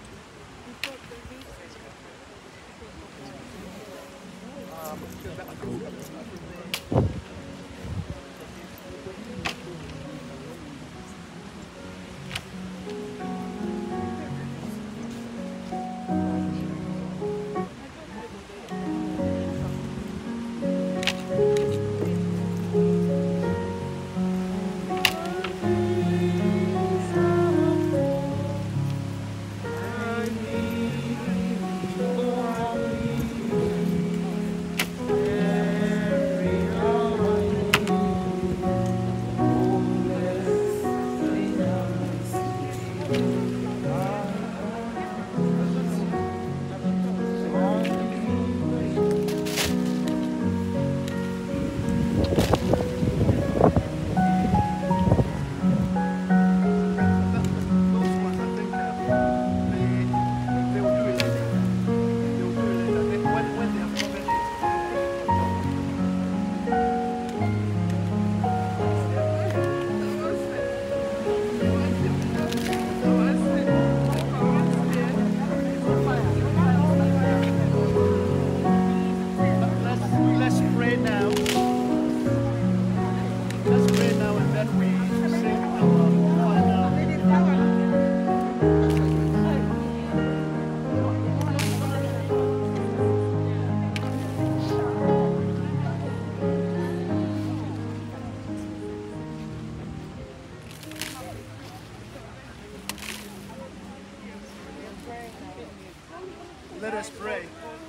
Let us pray.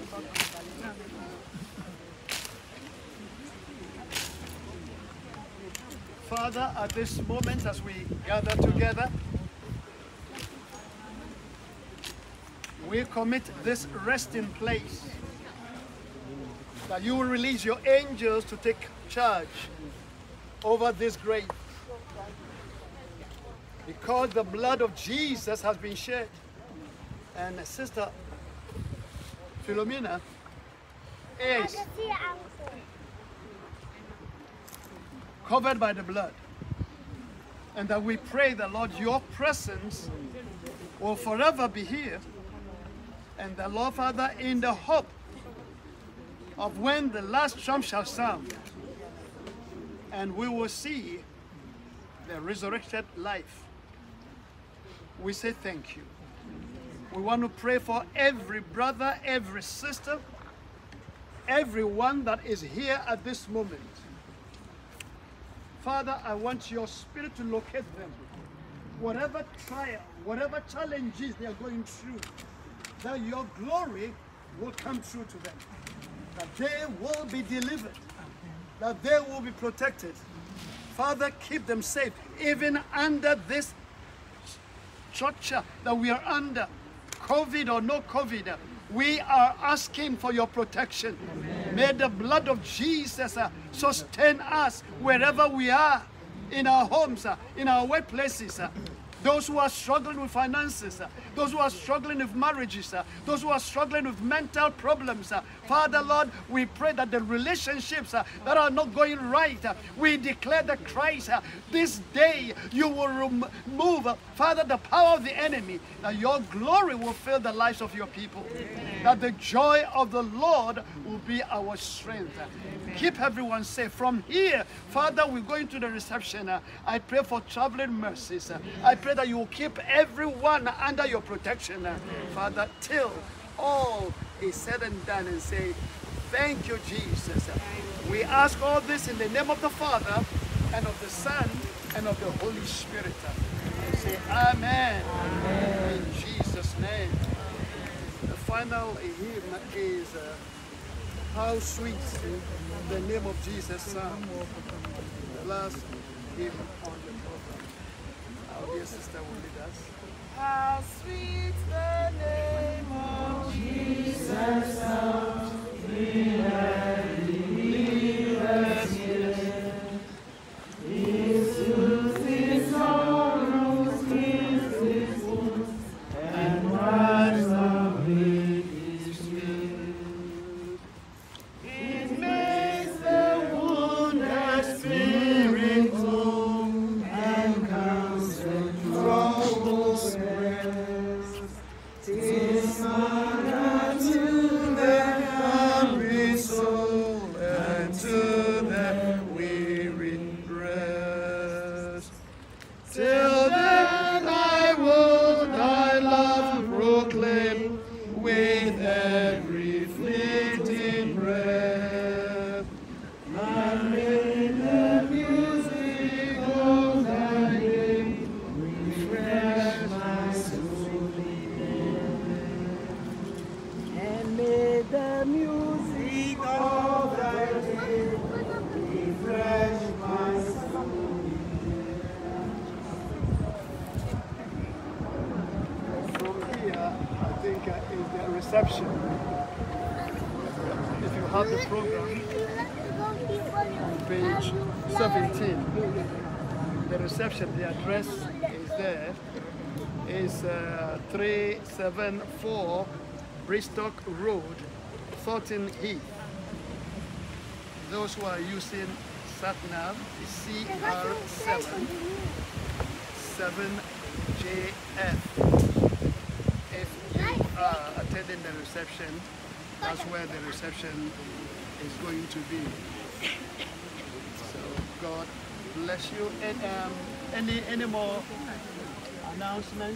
Father, at this moment as we gather together, we commit this resting place, that you will release your angels to take charge over this grave. Because the blood of Jesus has been shed, and Sister Philomena is covered by the blood, and that we pray that, Lord, your presence will forever be here, and the Lord, Father, in the hope of when the last trump shall sound and we will see the resurrected life, we say thank you. We want to pray for every brother, every sister, everyone that is here at this moment. Father, I want your spirit to locate them. Whatever trial, whatever challenges they are going through, that your glory will come through to them. That they will be delivered. That they will be protected. Father, keep them safe, even under this structure that we are under, COVID or no COVID. We are asking for your protection. Amen. May the blood of Jesus sustain us wherever we are, in our homes, in our workplaces. Those who are struggling with finances, those who are struggling with marriages, those who are struggling with mental problems. Father, Lord, we pray that the relationships that are not going right, we declare that Christ, this day you will remove, Father, the power of the enemy, that your glory will fill the lives of your people, that the joy of the Lord will be our strength. Keep everyone safe. From here, Father, we're going to the reception. I pray for traveling mercies. I pray that you will keep everyone under your protection, Father, till all is said and done, and say, thank you, Jesus. We ask all this in the name of the Father, and of the Son, and of the Holy Spirit. And say, Amen. Amen. In Jesus' name. The final hymn is How Sweet the Name of Jesus Sound. The last hymn on the program. Our dear sister will lead us. How sweet the name of Jesus sounds, He soothes sorrows, heals his wounds, and wipes away his tears. It makes the wounded spirit whole and comes and troubles rest. 'Tis mother to the hungry soul and to the weary breast. Till then I will thy love proclaim with every fleeting breath. And may the music of thy name refresh my soul. And may the music of thy name refresh my soul. From here, I think is the reception. If you have the program, on page 17, the reception, the address is there. Is 374 Bristock Road, Thornton Heath. Those who are using SatNav, CR7 7JF. If you are attending the reception, that's where the reception is going to be. So God bless you. And any more announcements?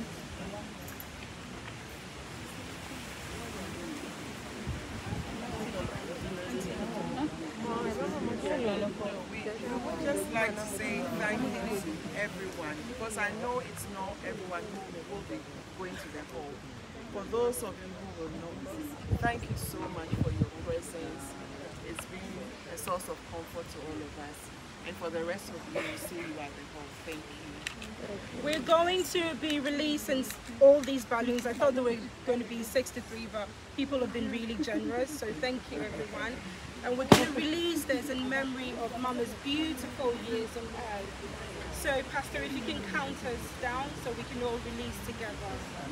We would just like to say thank you to everyone, because I know it's not everyone who will be going to the hall. For those of you who will not, thank you so much for your presence. It's been a source of comfort to all of us. And for the rest of you, we see you at the hall. Thank you. We're going to be releasing all these balloons. I thought there were going to be 63, but people have been really generous, so thank you everyone. And we're going to release this in memory of Mama's beautiful years on earth. So Pastor, if you can count us down so we can all release together.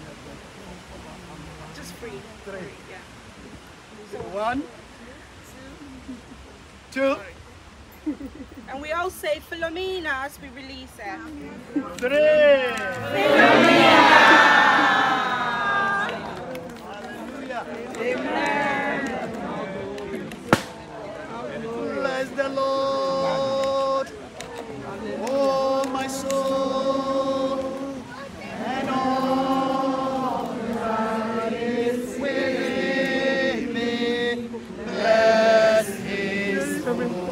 Just three. Yeah. So 1, 2, and we all say Philomena as we release it. 3. Philomena! Hallelujah. Amen. Bless the Lord, oh my soul, and all that is within me. Bless His holy name.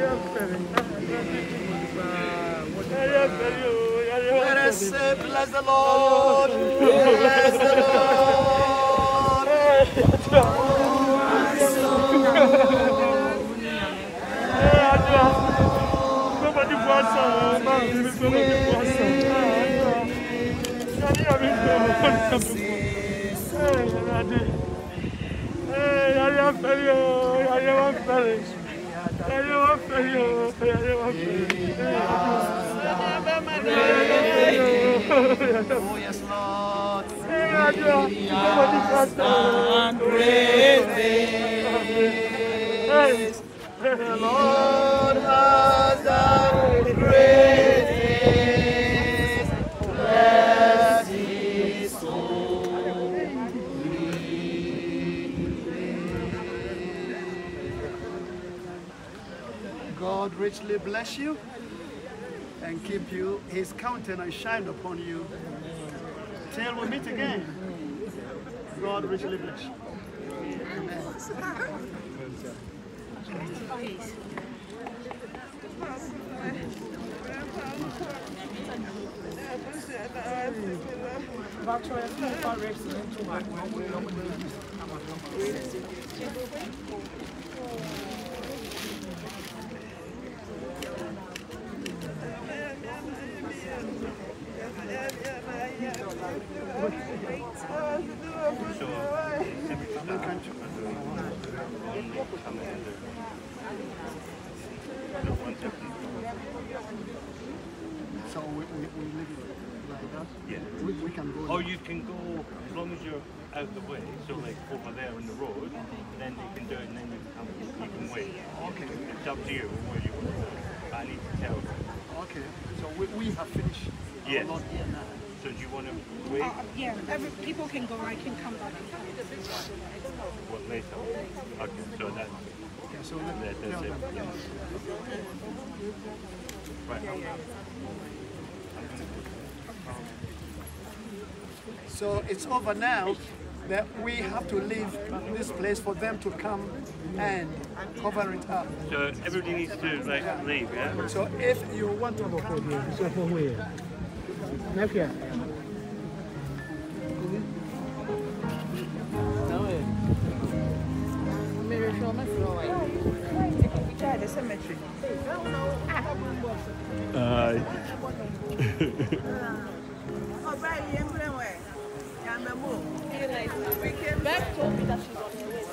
Let us say, bless the Lord, bless the Lord, oh my soul. Nobody The Lord has done great things. Bless his holy name. God richly bless you and keep you. His countenance shine upon you. Till we meet again. God richly bless you. Amen. So we leave it like that? Yeah. We can go. Or you can go, as long as you're out the way, so like over there on the road, then you can do it and then you can wait. Okay. It's up to you where you want to go. But I need to tell you. Okay. So we have finished. Yes. Not here now. So do you want to wait? Yeah, people can go, I can come back. What, later? Okay, so that's... Okay, so that's it. Yeah. Right. So it's over now that we have to leave this place for them to come and cover it up. So everybody needs to like leave, yeah? So if you want to come, The cemetery. Beth told me that she's on her way.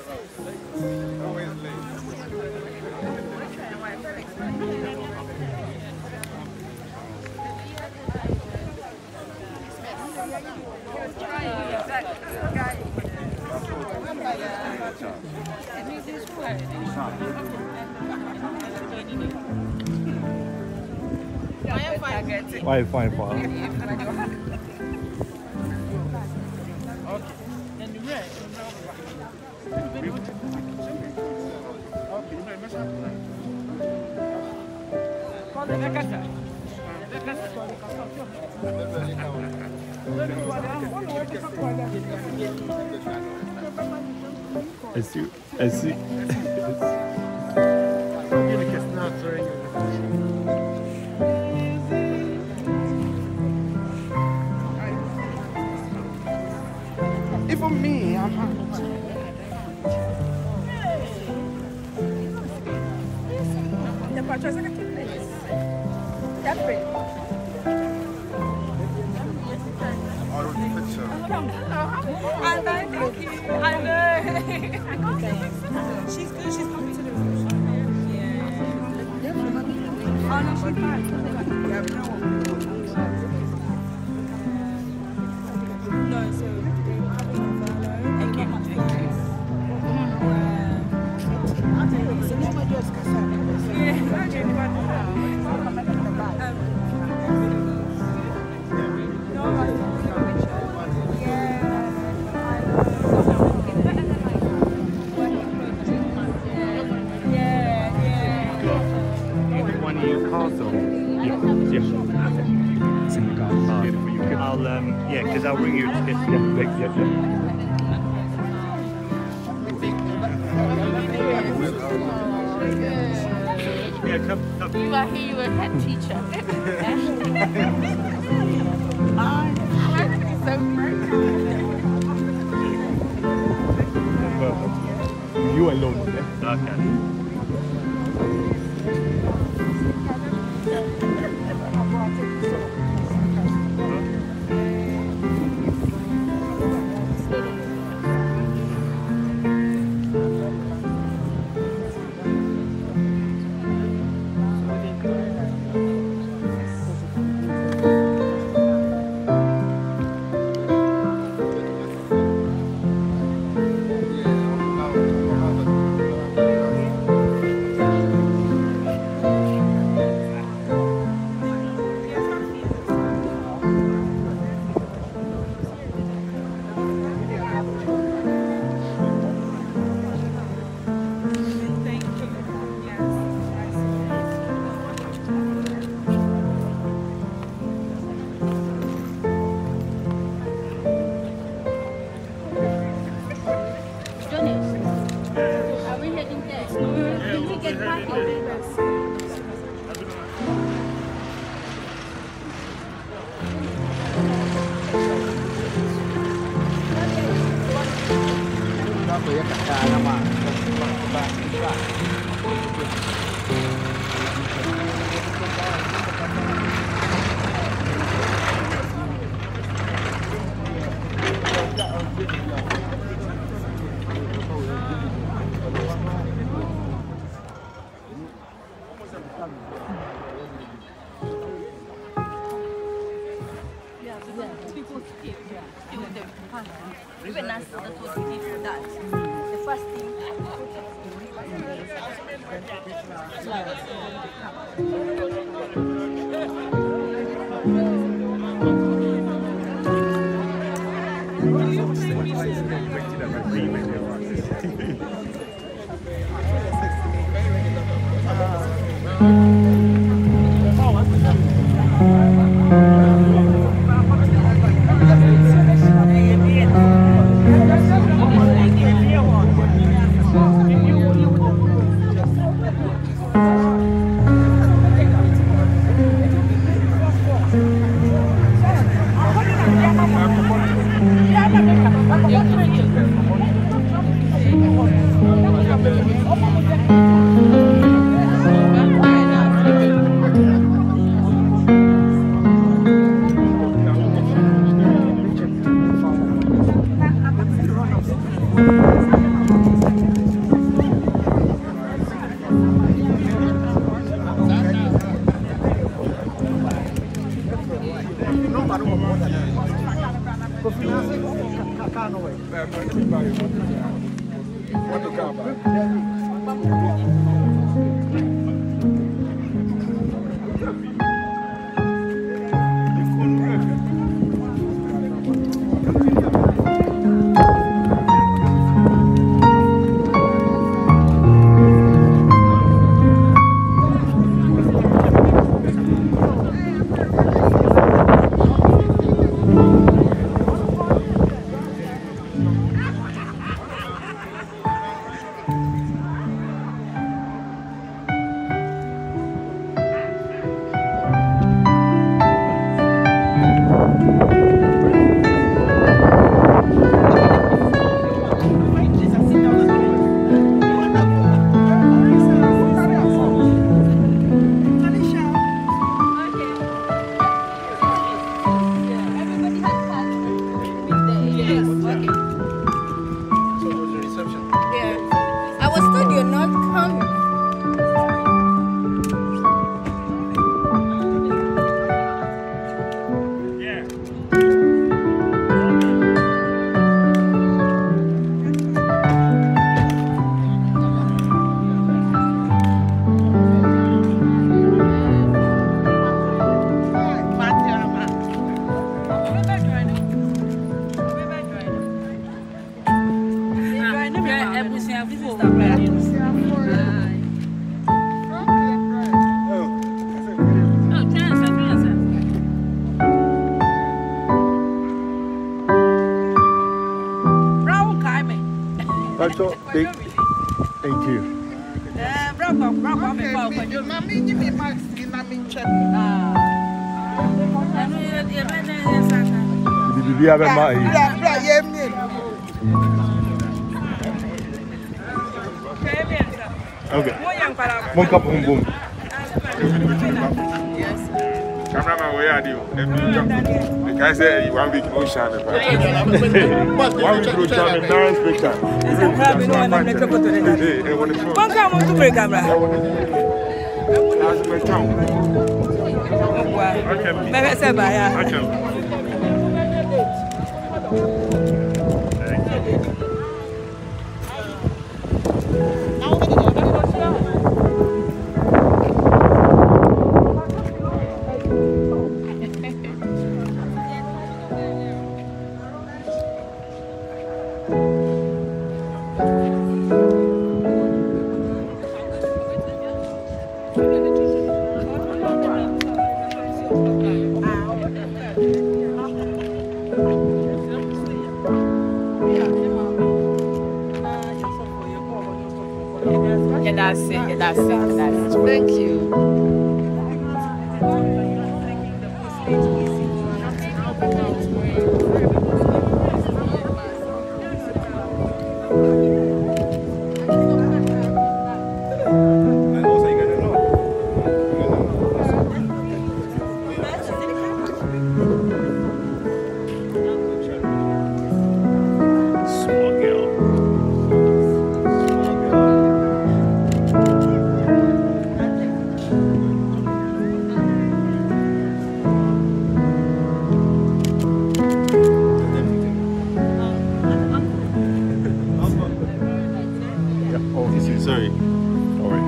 Fine. I see. Even me, I'm The patrons are going to I know. She's good. She's coming to the room. Yeah. Oh, no, she's fine. No, so they have a follow. Thank you. Because I'll ring you to get come. You are here, you were head teacher. You alone, okay? Okay. Thank you. Okay. One cup boom boom. Cameraman, where are you? The guy said 1 week no shine. 1 week no shine, nice picture. One come on to break camera. Maybe say bye. That's it. Thank you. Sorry. All right.